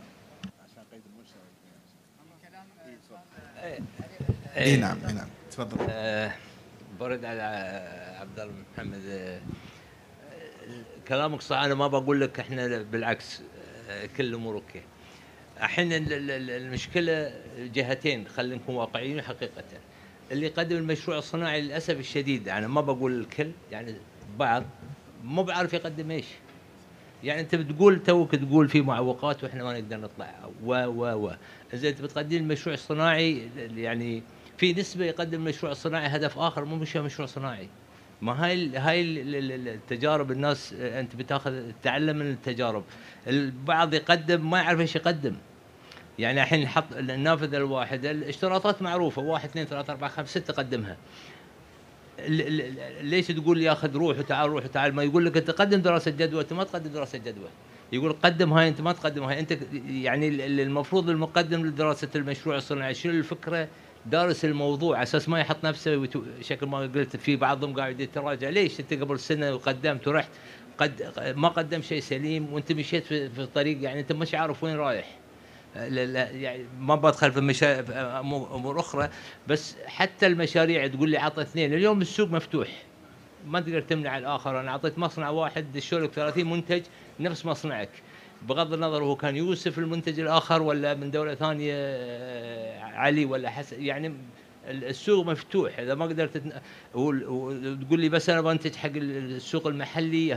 اي نعم تفضل. برد على عبد الله محمد، كلامك صح. انا ما بقول لك احنا بالعكس كل الامور اوكي. الحين المشكله جهتين، خلينا نكون واقعيين حقيقه. اللي يقدم المشروع الصناعي للاسف الشديد، يعني ما بقول الكل، يعني بعض مو بعرف يقدم ايش. يعني انت توك تقول في معوقات واحنا ما نقدر نطلع اذا انت بتقدم المشروع الصناعي، يعني في نسبه يقدم المشروع الصناعي هدف اخر، مو مشروع صناعي. ما هاي التجارب، الناس انت تتعلم من التجارب. البعض يقدم ما يعرف ايش يقدم. يعني الحين نحط النافذه الواحده، الاشتراطات معروفه، 1 2 3 4 5 6 قدمها. ليش تقول ياخذ روح وتعال؟ ما يقول لك انت قدم دراسه جدوى، انت ما تقدم دراسه جدوى. يقول قدم هاي، انت ما تقدم هاي. انت يعني المفروض المقدم لدراسه المشروع الصناعي شنو الفكره، دارس الموضوع، على اساس ما يحط نفسه شكل ما قلت. في بعضهم قاعد يتراجع، ليش انت قبل سنه وقدمت ورحت ما قدم شيء سليم، وانت مشيت في الطريق، يعني انت مش عارف وين رايح. لا يعني ما بدخل في امور اخرى، بس حتى المشاريع تقول لي عطى 2. اليوم السوق مفتوح، ما تقدر تمنع الاخر. انا اعطيت مصنع واحد دشوا لك 30 منتج نفس مصنعك، بغض النظر هو كان يوسف المنتج الاخر ولا من دوله ثانيه علي ولا حسن، يعني السوق مفتوح. اذا ما قدرت وتقول لي بس انا بنتج حق السوق المحلي،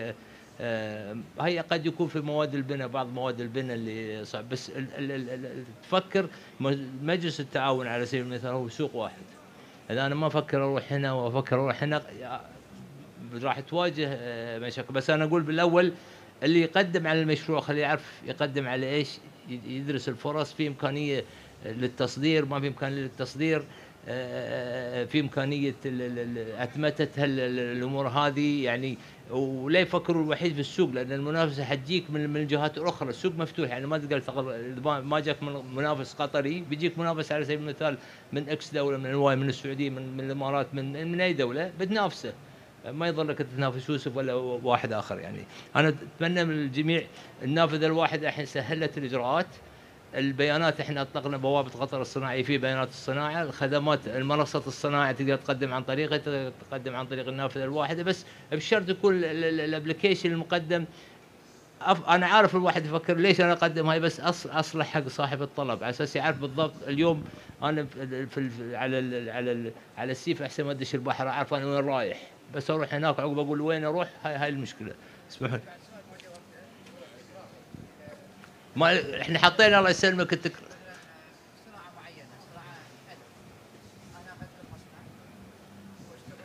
هي قد يكون في مواد البناء، بعض مواد البناء اللي صعب. بس تفكر مجلس التعاون على سبيل المثال هو سوق واحد. اذا انا ما افكر اروح هنا وافكر اروح هنا، راح تواجه مشاكل. بس انا اقول بالاول اللي يقدم على المشروع خليه يعرف يقدم على ايش، يدرس الفرص، في امكانيه للتصدير، ما في امكانيه للتصدير، في امكانيه اتمته الامور هذه يعني. ولا يفكروا الوحيد في السوق، لان المنافسه حتجيك من الجهات الاخرى. السوق مفتوح، يعني ما تقدر ما جاك منافس قطري، بيجيك منافس على سبيل المثال من اكس دوله، من الواي، من السعوديه، من الامارات، من اي دوله بتنافسه. ما يضلك تنافس يوسف ولا واحد اخر. يعني انا اتمنى من الجميع النافذه الواحده الحين سهلت الاجراءات. البيانات احنا اطلقنا بوابه قطر الصناعي، في بيانات الصناعه، الخدمات، المنصه الصناعه تقدر تقدم عن طريقها، تقدم عن طريق النافذه الواحده، بس بشرط يكون الابلكيشن المقدم. انا عارف الواحد يفكر ليش انا اقدم هاي، بس اصلح حق صاحب الطلب على اساس يعرف بالضبط. اليوم انا على السيف احسن ما ادش البحر، اعرف انا وين رايح، بس اروح هناك عقب اقول وين اروح. هاي المشكله. اسمحوا لي، ما احنا حطينا الله يسلمك صناعه معينه، صناعه انا اخذت المصنع واشتغل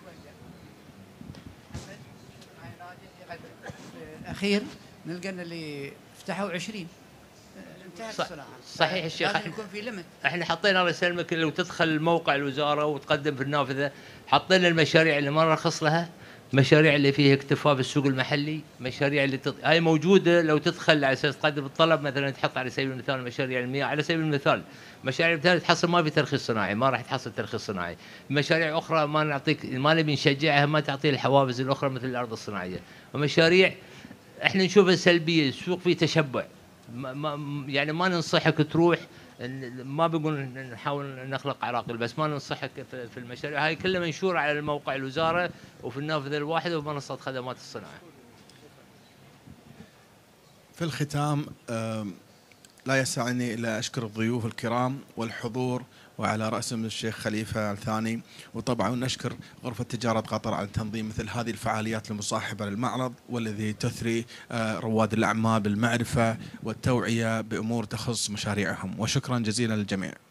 وياه الاخير نلقى ان اللي فتحوا 20 انتهت الصناعه. صحيح الشيخ، لازم يكون في ليمت. احنا حطينا الله يسلمك، لو تدخل موقع الوزاره وتقدم في النافذه، حطينا المشاريع اللي ما نرخص لها، مشاريع اللي فيها اكتفاء بالسوق المحلي، مشاريع اللي هاي موجوده. لو تدخل على اساس تقدم الطلب، مثلا تحط على سبيل المثال مشاريع المياه، على سبيل المثال مشاريع الثانيه تحصل ما في ترخيص صناعي، ما راح تحصل ترخيص صناعي. مشاريع اخرى ما نعطيك، ما نبي نشجعها، ما تعطي الحوافز الاخرى مثل الارض الصناعيه. ومشاريع احنا نشوفها سلبيه، السوق فيه تشبع، يعني ما ننصحك تروح. ما بقول نحاول نخلق عراقيل، بس ما ننصحك في المشاريع هاي كلها منشوره على الموقع الوزاره وفي النافذه الواحده ومنصه خدمات الصناعه. في الختام لا يسعني إلا أشكر الضيوف الكرام والحضور، وعلى رأسهم الشيخ خليفة الثاني، وطبعا نشكر غرفة تجارة قطر على تنظيم مثل هذه الفعاليات المصاحبة للمعرض، والذي تثري رواد الأعمال بالمعرفة والتوعية بأمور تخص مشاريعهم. وشكرا جزيلا للجميع.